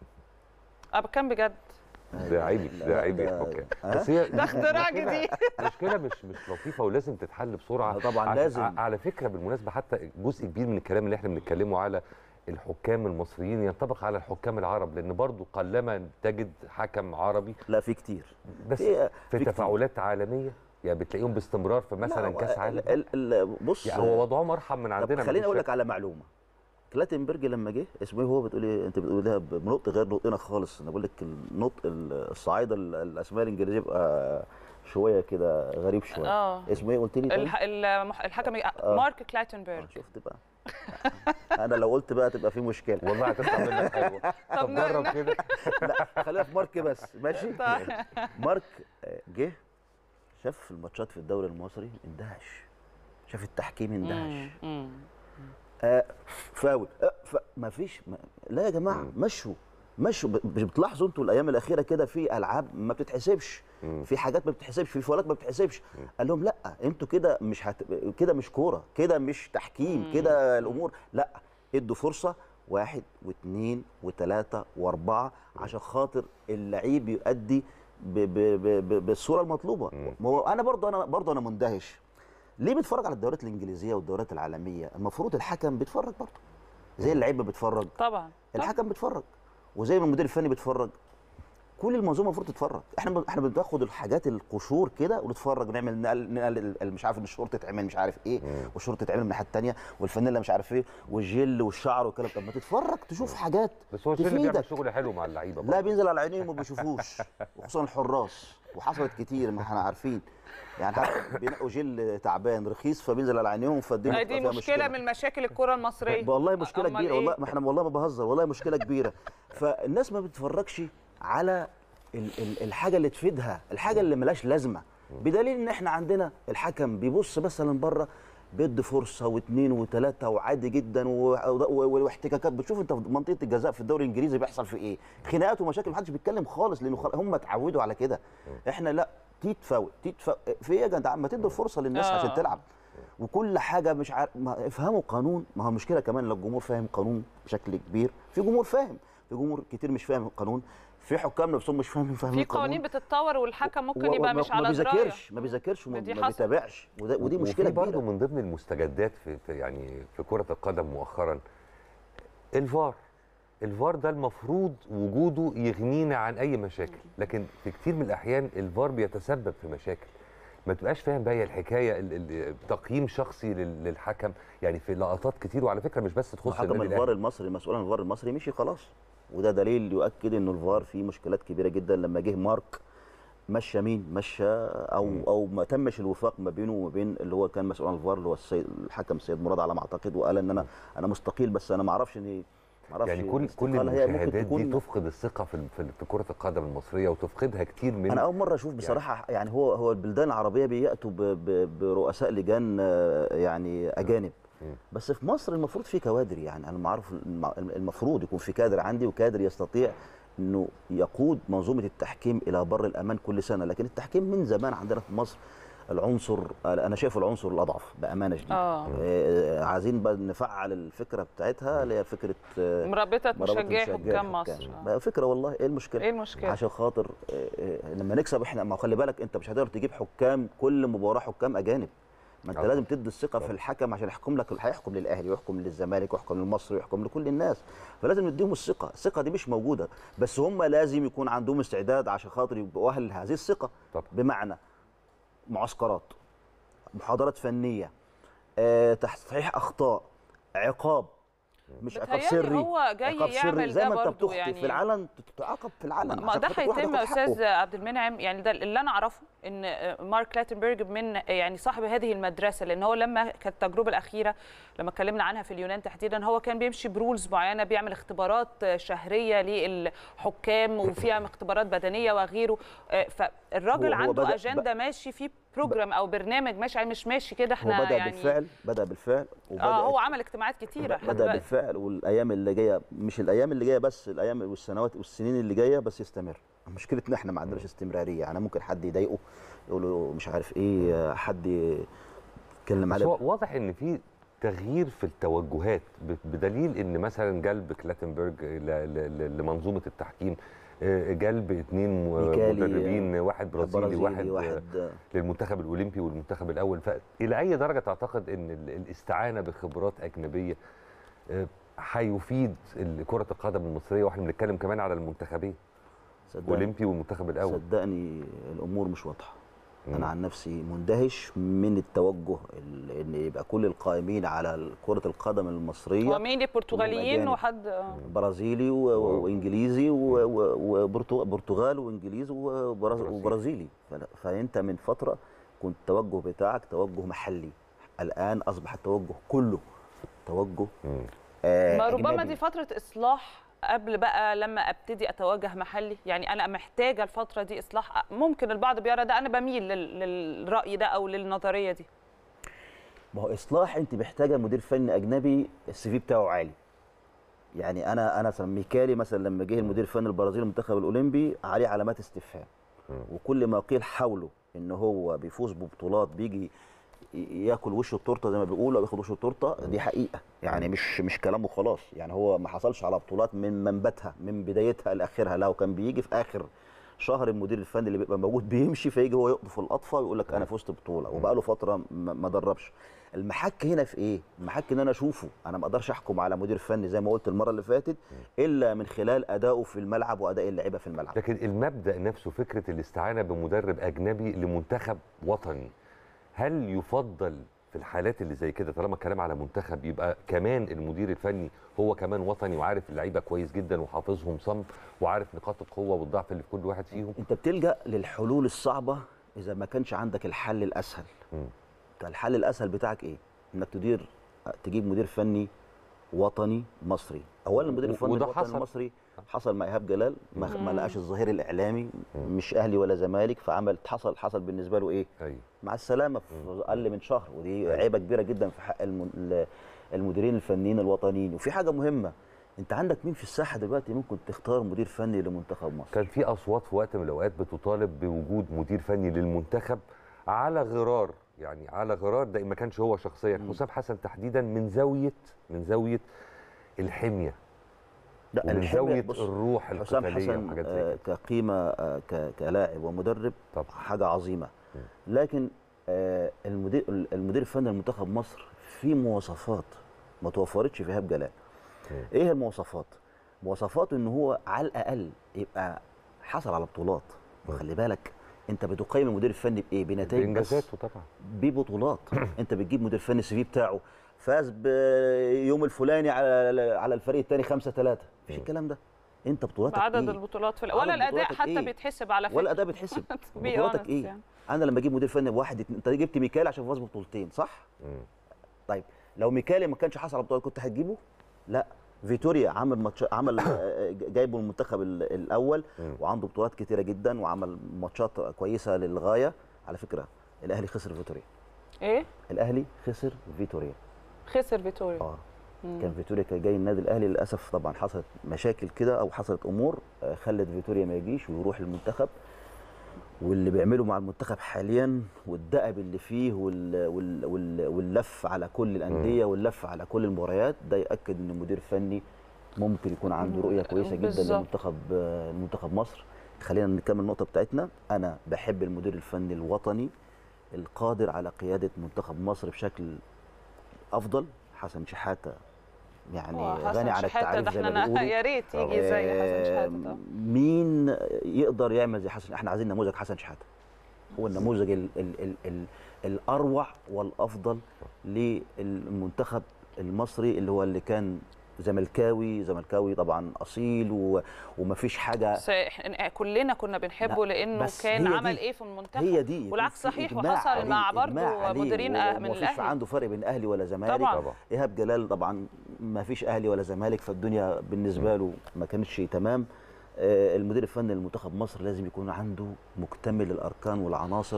كان بجد ده عيب الحكام. بس هي ده اختراع جديد. مشكله مش لطيفه ولازم تتحل بسرعه. طبعا لازم. على فكره بالمناسبه حتى جزء كبير من الكلام اللي احنا بنتكلمه على الحكام المصريين ينطبق على الحكام العرب، لان برضو قلما تجد حكم عربي. لا في كتير، بس في تفاعلات عالميه يعني بتلاقيهم باستمرار في مثلا كاس عالم. بص يعني هو وضعهم ارحم من عندنا. خليني اقول لك على معلومه. كلاتنبرج لما جه اسمه ايه، هو بتقولي انت بتقوليها بنطق غير نطقنا خالص. انا بقول لك النطق الصعايده الاسماء الانجليزيه بيبقى شويه كده غريب شويه. اسمه ايه قلت لي؟ الحكم مارك كلاتنبرج. شفت بقى؟ انا لو قلت بقى تبقى في مشكله. والله هتطلع منك حلوه. طب جرب كده. لا خلينا في مارك بس، ماشي. مارك جه شاف الماتشات في الدوري المصري اندهش، شاف التحكيم اندهش. فاول ما فيش لا يا جماعه، مشوا. مش بتلاحظوا انتوا الايام الاخيره كده في العاب ما بتتحسبش، في حاجات ما بتتحسبش، في فاولات ما بتتحسبش. قال لهم لا انتوا كده كده مش كوره، كده مش تحكيم، كده الامور لا، ادوا فرصه 1 و2 و3 و4 عشان خاطر اللعيب يؤدي بالصوره المطلوبه. ما هو انا برضه انا مندهش. ليه بتفرج على الدوريات الانجليزيه والدوريات العالميه؟ المفروض الحكم بيتفرج برضه زي اللعيبه بتتفرج. طبعا الحكم بيتفرج وزي ما المدير الفني بيتفرج. كل المنظومه المفروض تتفرج. احنا بناخد الحاجات القشور كده ونتفرج، نعمل نقل مش عارف ان الشورت تتعمل مش عارف ايه، والشورت تتعمل من الناحيه الثانيه، والفانيلا مش عارف ايه، والجل والشعر والكلام. طب ما تتفرج تشوف حاجات. بس هو الفني بيعمل شغل حلو مع اللعيبه. لا بينزل على عينيهم وما بيشوفوش، وخصوصا الحراس، وحصلت كتير ما احنا عارفين. يعني بينقوا جل تعبان رخيص فبينزل على عينيهم، فالدنيا دي مشكله من مشاكل الكره المصريه. والله مشكله كبيره. والله ما احنا والله ما بهزر، والله مشكله كبيره. فالناس ما بتتفرجش على الحاجه اللي تفيدها، الحاجه اللي ملهاش لازمه. بدليل ان احنا عندنا الحكم بيبص مثلا بره بيدي فرصه واثنين وثلاثه وعادي جدا، واحتكاكات. بتشوف انت في منطقه الجزاء في الدوري الانجليزي بيحصل في ايه؟ خناقات ومشاكل، محدش بيتكلم خالص لانه هم اتعودوا على كده. احنا لا، تتفاوت في ايه يا جدعان؟ ما تدوا الفرصه للناس عشان تلعب. وكل حاجه مش عارف، ما افهموا قانون. ما هو مشكله كمان لو الجمهور فاهم قانون بشكل كبير، في جمهور فاهم، في جمهور كتير مش فاهم القانون، في حكام نفسهم مش فاهمين في قوانين بتتطور والحكم ممكن يبقى مش على درايه، ما بيذاكرش وما بيتابعش، ودي مشكله كبيره. برضه من ضمن المستجدات في كره القدم مؤخرا الفار ده المفروض وجوده يغنينا عن اي مشاكل، لكن في كتير من الاحيان الفار بيتسبب في مشاكل. ما تبقاش فاهم بقى الحكايه تقييم شخصي للحكم يعني في لقطات كتير. وعلى فكره مش بس تخص حكم الفار المصري، مسؤول عن الفار المصري مشي خلاص، وده دليل يؤكد انه الفار فيه مشكلات كبيره جدا. لما جه مارك مشى مين؟ مشى او ما تمش الوفاق ما بينه وما بين اللي هو كان مسؤول عن الفار اللي هو الحكم السيد مراد على ما اعتقد، وقال ان انا مستقيل. بس انا ما اعرفش يعني كل المشاهدات دي تفقد الثقه في كره القدم المصريه وتفقدها كتير من. انا اول مره اشوف بصراحه يعني هو البلدان العربيه بياتوا برؤساء لجان يعني اجانب. بس في مصر المفروض في كوادر، يعني انا معروف المفروض يكون في كادر عندي وكادر يستطيع انه يقود منظومه التحكيم الى بر الامان كل سنه. لكن التحكيم من زمان عندنا في مصر العنصر، انا شايفه العنصر الاضعف بامانه شديده. عايزين بقى نفعل الفكره بتاعتها اللي هي فكره مرابطه مشجعي حكام مصر. فكره والله، ايه المشكله؟ ايه المشكله؟ عشان خاطر لما نكسب احنا، ما خلي بالك انت مش هتقدر تجيب حكام كل مباراه حكام اجانب. ما انت لازم تدي الثقه في الحكم عشان يحكم لك، هيحكم للاهلي ويحكم للزمالك ويحكم للمصري ويحكم لكل الناس. فلازم نديهم الثقه دي مش موجوده، بس هم لازم يكون عندهم استعداد عشان خاطر يبقوا اهل هذه الثقه. بمعنى معسكرات، محاضرات فنيه، تصحيح اخطاء، عقاب، مش عقاب سري. هو جاي يعمل زي ما ده انت بتخطي يعني في العلن تتعاقب في العلن. ما ده هيتم يا استاذ عبد المنعم. يعني ده اللي انا اعرفه، ان مارك لاتنبرج من يعني صاحب هذه المدرسه، لان هو لما كانت التجربه الاخيره لما اتكلمنا عنها في اليونان تحديدا، هو كان بيمشي برولز معينه، بيعمل اختبارات شهريه للحكام وفيها اختبارات بدنيه وغيره. فالراجل عنده اجنده ماشي في بروجرام او برنامج ماشي، مش ماشي كده احنا هو بدأ يعني بدأ بالفعل هو عمل اجتماعات كتيره بدأ بالفعل. والايام اللي جايه، مش الايام اللي جايه بس، الايام والسنوات والسنين اللي جايه بس يستمر. مشكلتنا احنا ما عندناش استمراريه. يعني ممكن حد يضايقه يقول له مش عارف ايه، حد يتكلم عليه. واضح ان في تغيير في التوجهات، بدليل ان مثلا جلب كلاتنبرج لمنظومه التحكيم، جلب 2 مدربين، واحد برازيلي واحد للمنتخب الاولمبي والمنتخب الاول. فالى اي درجه تعتقد ان الاستعانه بخبرات اجنبيه هيفيد كره القدم المصريه، واحنا بنتكلم كمان على المنتخبين الاولمبي والمنتخب الاول؟ صدقني الامور مش واضحه. انا عن نفسي مندهش من التوجه ان يبقى كل القائمين على كره القدم المصريه ومين البرتغاليين وحد برازيلي وانجليزي وبرتغال وانجليزي وبرازيلي. فانت من فتره كنت التوجه بتاعك توجه محلي، الان اصبح التوجه كله توجه ما ربما دي فتره اصلاح قبل بقى لما ابتدي اتوجه محلي. يعني انا محتاجه الفتره دي اصلاح. ممكن البعض بيرى ده، انا بميل للراي ده او للنظريه دي. ما هو اصلاح، انت محتاجه مدير فني اجنبي السي في بتاعه عالي. يعني انا مثلا ميكالي مثلا لما جه المدير الفني البرازيلي المنتخب الاولمبي عليه علامات استفهام، وكل ما قيل حوله ان هو بيفوز ببطولات بيجي ياكل وش التورته زي ما بيقولوا، بياخد وش التورته. دي حقيقه يعني، مش كلامه خلاص. يعني هو ما حصلش على بطولات من منبتها من بدايتها لاخرها. لو كان بيجي في اخر شهر المدير الفني اللي بيبقى موجود بيمشي، فيجي هو يقطف الاطفال ويقول لك انا فزت بطوله وبقى له فتره ما دربش. المحك هنا في ايه؟ المحك ان انا اشوفه. انا ما اقدرش احكم على مدير فني زي ما قلت المره اللي فاتت الا من خلال ادائه في الملعب واداء اللعيبه في الملعب. لكن المبدا نفسه، فكره الاستعانه بمدرب اجنبي لمنتخب وطني، هل يفضل في الحالات اللي زي كده طالما الكلام على منتخب يبقى كمان المدير الفني هو كمان وطني وعارف اللعيبه كويس جدا وحافظهم صم وعارف نقاط القوه والضعف اللي في كل واحد فيهم؟ انت بتلجأ للحلول الصعبه اذا ما كانش عندك الحل الاسهل. الحل الاسهل بتاعك ايه؟ انك تجيب مدير فني وطني مصري. اولا المدير الفني الوطني المصري حصل مع ايهاب جلال، ما لقاش الظهير الاعلامي، مش اهلي ولا زمالك، فعمل حصل بالنسبه له ايه؟ مع السلامه في اقل من شهر. ودي عيبه كبيره جدا في حق المديرين الفنيين الوطنيين. وفي حاجه مهمه، انت عندك مين في الساحه دلوقتي ممكن تختار مدير فني لمنتخب مصر؟ كان في اصوات في وقت من الاوقات بتطالب بوجود مدير فني للمنتخب على غرار، يعني على غرار ده ما كانش هو شخصيا، حسام حسن تحديدا، من زاويه الحميه، لا ومن زاويه الروح حسام القتاليه حسن كقيمه كلاعب ومدرب طبعا حاجه عظيمه. لكن المدير الفني لمنتخب مصر في مواصفات ما توفرتش في ايهاب جلال. ايه المواصفات؟ مواصفات ان هو على الاقل يبقى حصل على بطولات. وخلي بالك انت بتقيم المدير الفني بايه؟ بنتائج، بانجازاته طبعا، ببطولات. انت بتجيب مدير فني السي في بتاعه فاز بيوم الفلاني على الفريق الثاني 5-3، مفيش الكلام ده. انت بطولاتك عدد ايه؟ البطولات ولا الاداء حتى بيتحسب على فكره، ولا الاداء بيتحسب. بطولاتك ايه؟ يعني. انا لما اجيب مدير فني بواحد، انت جبت ميكالي عشان فاز ببطولتين صح؟ طيب لو ميكالي ما كانش حصل على بطولات كنت هتجيبه؟ لا. فيتوريا عمل جايبه المنتخب الاول وعنده بطولات كتيره جدا وعمل ماتشات كويسه للغايه. على فكره الاهلي خسر فيتوريا. ايه؟ الاهلي خسر فيتوريا. خسر فيتوريا. كان فيتوريا كان جاي النادي الاهلي، للاسف طبعا حصلت مشاكل كده او حصلت امور خلت فيتوريا ما يجيش ويروح المنتخب. واللي بيعمله مع المنتخب حاليا والدأب اللي فيه واللف على كل الانديه واللف على كل المباريات، ده ياكد ان المدير الفني ممكن يكون عنده رؤيه كويسه جدا لمنتخب مصر. خلينا نكمل النقطه بتاعتنا. انا بحب المدير الفني الوطني القادر على قياده منتخب مصر بشكل افضل. حسن شحاته يعني غني عن التعريف زي ما بيقولوا. يا ريت يجي زي حسن شحاته. مين يقدر يعمل زي حسن؟ احنا عايزين نموذج حسن شحاته، هو النموذج الاروع والافضل للمنتخب المصري، اللي هو اللي كان زملكاوي طبعا اصيل ومفيش حاجه. كلنا كنا بنحبه لانه كان عمل ايه في المنتخب. هي دي والعكس صحيح، وحصل مع برضه مديرين من الاهلي. مفيش عنده فرق بين اهلي ولا زمالك طبعا. ايهاب جلال طبعا مفيش اهلي ولا زمالك، فالدنيا بالنسبه له ما كانتش تمام. المدير الفني لمنتخب مصر لازم يكون عنده مكتمل الاركان والعناصر.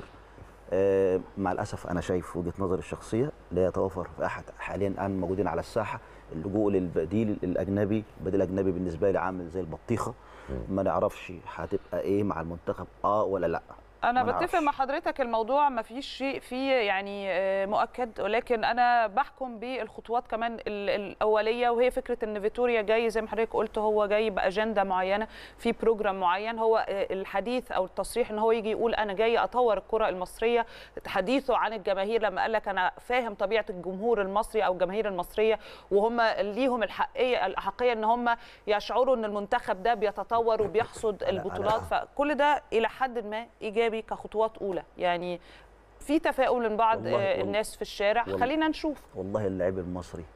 مع الاسف انا شايف وجهه نظري الشخصيه لا يتوافر في احد حاليا الان موجودين على الساحه. اللجوء للبديل الاجنبي، البديل الاجنبي بالنسبه لي عامل زي البطيخه، ما نعرفش هتبقى ايه مع المنتخب ولا لا. أنا بتفق مع حضرتك، الموضوع ما فيش شيء فيه يعني مؤكد، ولكن أنا بحكم بالخطوات كمان الأولية، وهي فكرة إن فيتوريا جاي زي ما حضرتك قلت، هو جاي بأجندة معينة في بروجرام معين. هو الحديث أو التصريح إن هو يجي يقول أنا جاي أطور الكرة المصرية، حديثه عن الجماهير لما قال لك أنا فاهم طبيعة الجمهور المصري أو الجماهير المصرية، وهم ليهم الأحقية إن هم يشعروا إن المنتخب ده بيتطور وبيحصد البطولات. فكل ده إلى حد ما إيجابي كخطوات اولى، يعني في تفاؤل من بعض الناس في الشارع. خلينا نشوف. والله اللاعب المصري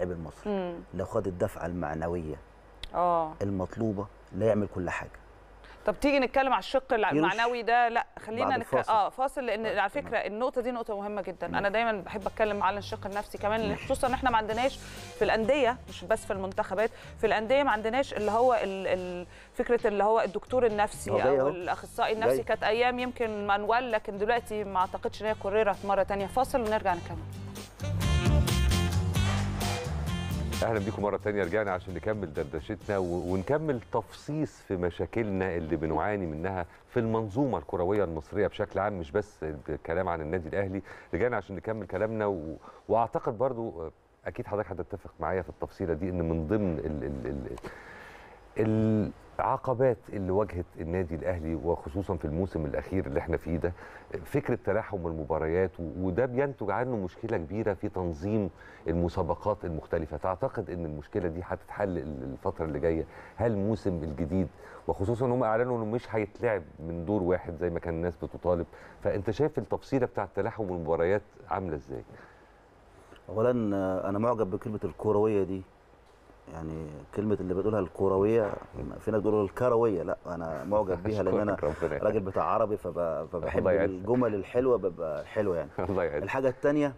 لو خد الدفعه المعنويه المطلوبه لا يعمل كل حاجه. طب تيجي نتكلم على الشق المعنوي ده. لا خلينا فاصل، لان على فكره النقطه دي نقطه مهمه جدا. انا دايما بحب اتكلم على الشق النفسي كمان، خصوصا ان احنا ما عندناش في الانديه، مش بس في المنتخبات، في الانديه ما عندناش اللي هو فكره اللي هو الدكتور النفسي او الاخصائي النفسي. كانت ايام يمكن مانوال، لكن دلوقتي ما اعتقدش ان هي كررت مره ثانيه. فاصل ونرجع نكمل. اهلا بيكم مره ثانيه. رجعنا عشان نكمل دردشتنا ونكمل تفصيص في مشاكلنا اللي بنعاني منها في المنظومه الكرويه المصريه بشكل عام، مش بس الكلام عن النادي الاهلي. رجعنا عشان نكمل كلامنا واعتقد برضو اكيد حضرتك هتتفق معايا في التفصيله دي ان من ضمن العقبات اللي واجهت النادي الاهلي وخصوصا في الموسم الاخير اللي احنا فيه ده فكره تلاحم المباريات، وده بينتج عنه مشكله كبيره في تنظيم المسابقات المختلفه. تعتقد ان المشكله دي هتتحل الفتره اللي جايه؟ هل الموسم الجديد، وخصوصا ان هم اعلنوا انه مش هيتلعب من دور واحد زي ما كان الناس بتطالب، فانت شايف التفصيله بتاعه تلاحم المباريات عامله ازاي؟ اولا انا معجب بكلمه الكرويه دي، يعني كلمه اللي بتقولها الكرويه، في ناس بيقولوا الكرويه، لا انا معجب بيها لان انا راجل بتاع عربي فبحب الجمل الحلوه، ببقى حلوه يعني. الحاجه الثانيه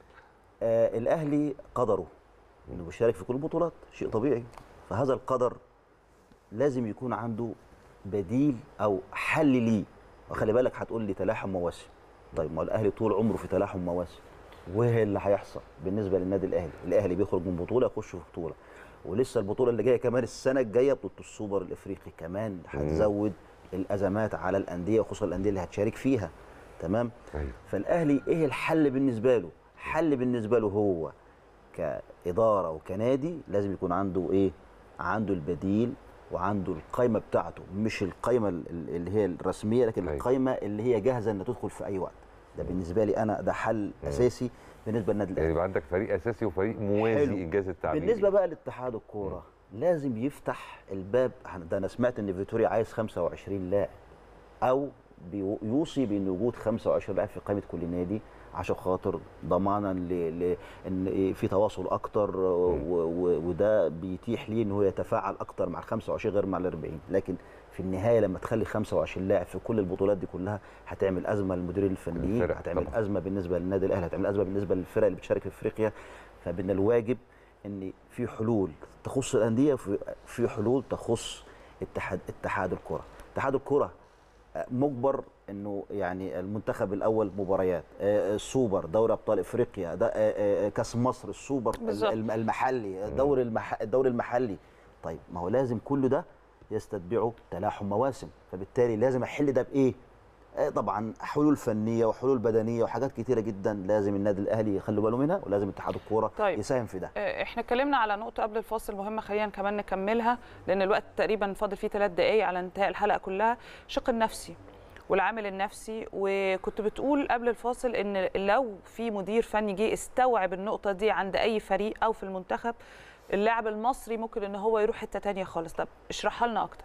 الاهلي قدره انه بيشارك في كل البطولات، شيء طبيعي، فهذا القدر لازم يكون عنده بديل او حل ليه. وخلي بالك هتقول لي تلاحم مواسم، طيب ما الاهلي طول عمره في تلاحم مواسم، وايه اللي هيحصل بالنسبه للنادي الاهلي؟ الاهلي بيخرج من بطوله يخش في بطوله، ولسه البطوله اللي جايه كمان السنه الجايه بطوله السوبر الافريقي كمان هتزود الازمات على الانديه، وخصوصا الانديه اللي هتشارك فيها. تمام؟ فالاهلي ايه الحل بالنسبه له؟ حل بالنسبه له هو كاداره وكنادي لازم يكون عنده ايه؟ عنده البديل وعنده القائمه بتاعته، مش القائمه اللي هي الرسميه، لكن القائمه اللي هي جاهزه انها تدخل في اي وقت. ده بالنسبه لي انا ده حل اساسي بالنسبه للنادي الاهلي. يعني يبقى عندك فريق اساسي وفريق موازي، انجاز التعبير. بالنسبه بقى لاتحاد الكوره لازم يفتح الباب. ده انا سمعت ان فيتوريا عايز 25 لاعب، او يوصي بان وجود 25 لاعب في قائمه كل نادي عشان خاطر ضمانا ان في تواصل اكتر، وده بيتيح ليه ان هو يتفاعل اكتر مع ال 25 غير مع ال 40. لكن في النهايه لما تخلي 25 لاعب في كل البطولات دي كلها هتعمل ازمه للمديرين الفنيين، هتعمل طبعا ازمه بالنسبه للنادي الاهلي، هتعمل ازمه بالنسبه للفرق اللي بتشارك في افريقيا. فبن الواجب ان في حلول تخص الانديه وفي حلول تخص اتحاد الكره. اتحاد الكره مجبر انه يعني المنتخب الاول مباريات، السوبر، دوري ابطال افريقيا، كاس مصر، السوبر المحلي، الدوري المحلي. طيب ما هو لازم كل ده يستتبعه تلاحم مواسم، فبالتالي لازم احل ده بايه؟ طبعا حلول فنيه وحلول بدنيه وحاجات كتيره جدا لازم النادي الاهلي يخلي باله منها، ولازم اتحاد الكوره يساهم في ده. احنا اتكلمنا على نقطه قبل الفاصل مهمه، خلينا كمان نكملها لان الوقت تقريبا فاضل فيه 3 دقائق على انتهاء الحلقه كلها. الشق النفسي والعامل النفسي، وكنت بتقول قبل الفاصل ان لو في مدير فني جه استوعب النقطه دي عند اي فريق او في المنتخب، اللاعب المصري ممكن ان هو يروح حته ثانيه خالص. طب اشرحها لنا اكتر.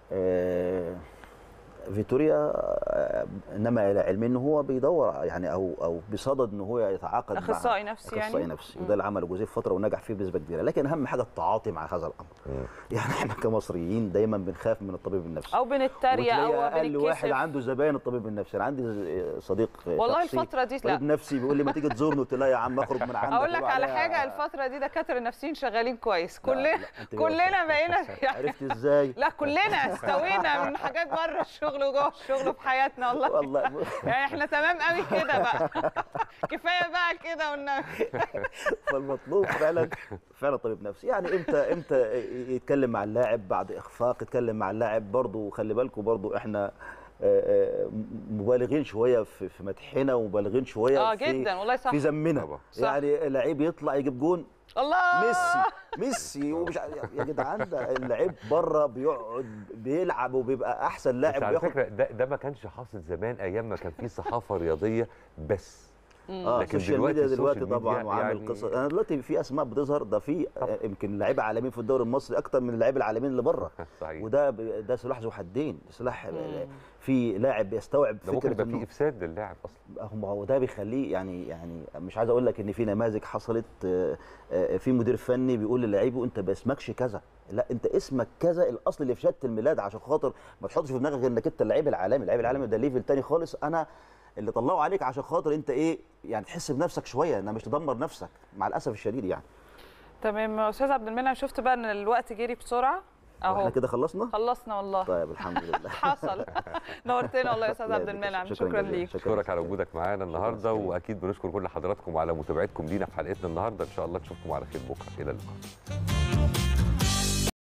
فيتوريا انما الى علمي ان هو بيدور يعني او بصدد ان هو يتعاقد مع اخصائي نفسي، يعني اخصائي نفسي، وده اللي عمله جوزيه في فتره ونجح فيه بنسبه كبيره، لكن اهم حاجه التعاطي مع هذا الامر. يعني احنا كمصريين دايما بنخاف من الطبيب النفسي او بنتريق او اقل واحد عنده زباين الطبيب النفسي. انا عندي صديق والله الفتره دي طبيب نفسي بيقول لي ما تيجي تزورني، قلت له يا عم اخرج من عندك. اقول لك على حاجه، الفتره دي دكاتره النفسيين شغالين كويس، كلنا بقينا عرفت ازاي؟ لا كلنا استوينا من حاجات بره الشغل وجوه الشغل في حياتنا والله يعني احنا تمام قوي كده بقى. كفايه بقى كده والنبي. فالمطلوب فعلا طبيب نفسي. يعني امتى يتكلم مع اللاعب بعد اخفاق، يتكلم مع اللاعب برضه. خلي بالكم برضه احنا مبالغين شويه في مدحنا ومبالغين شويه جدا والله صح في ذمنا. يعني لعيب يطلع يجيب جون الله ميسي ومش يا جدعان، ده اللعيب بره بيقعد بيلعب وبيبقى احسن لاعب. على فكره ده ما كانش حاصل زمان ايام ما كان في صحافه رياضيه بس. لكن دلوقتي طبعا وعامل يعني قصه. انا دلوقتي في اسماء بتظهر، ده في يمكن لعيبه عالميين في الدوري المصري اكتر من اللعيبه العالميين اللي بره. وده سلاح ذو حدين، سلاح في لاعب يستوعب فكره ممكن يبقى في افساد للاعب اصلا. هو ده بيخليه يعني مش عايز اقول لك ان في نماذج حصلت. في مدير فني بيقول للعيبه انت باسمكش كذا، لا انت اسمك كذا الاصل اللي في شهاده الميلاد، عشان خاطر ما تحطش في دماغك انك انت اللعيب العالمي. اللعيب العالمي ده ليفل تاني خالص، انا اللي طلعوا عليك عشان خاطر انت يعني تحس بنفسك شويه، انما مش تدمر نفسك مع الاسف الشديد يعني. تمام استاذ عبد المنعم، شفت بقى ان الوقت جري بسرعه اهو. احنا كده خلصنا والله. طيب الحمد لله. حصل. نورتنا والله يا استاذ عبد المنعم، شكرا ليك. اشكرك على وجودك معانا النهارده، واكيد بنشكر كل حضراتكم على متابعتكم لينا في حلقتنا النهارده. ان شاء الله نشوفكم على خير بكره. الى اللقاء.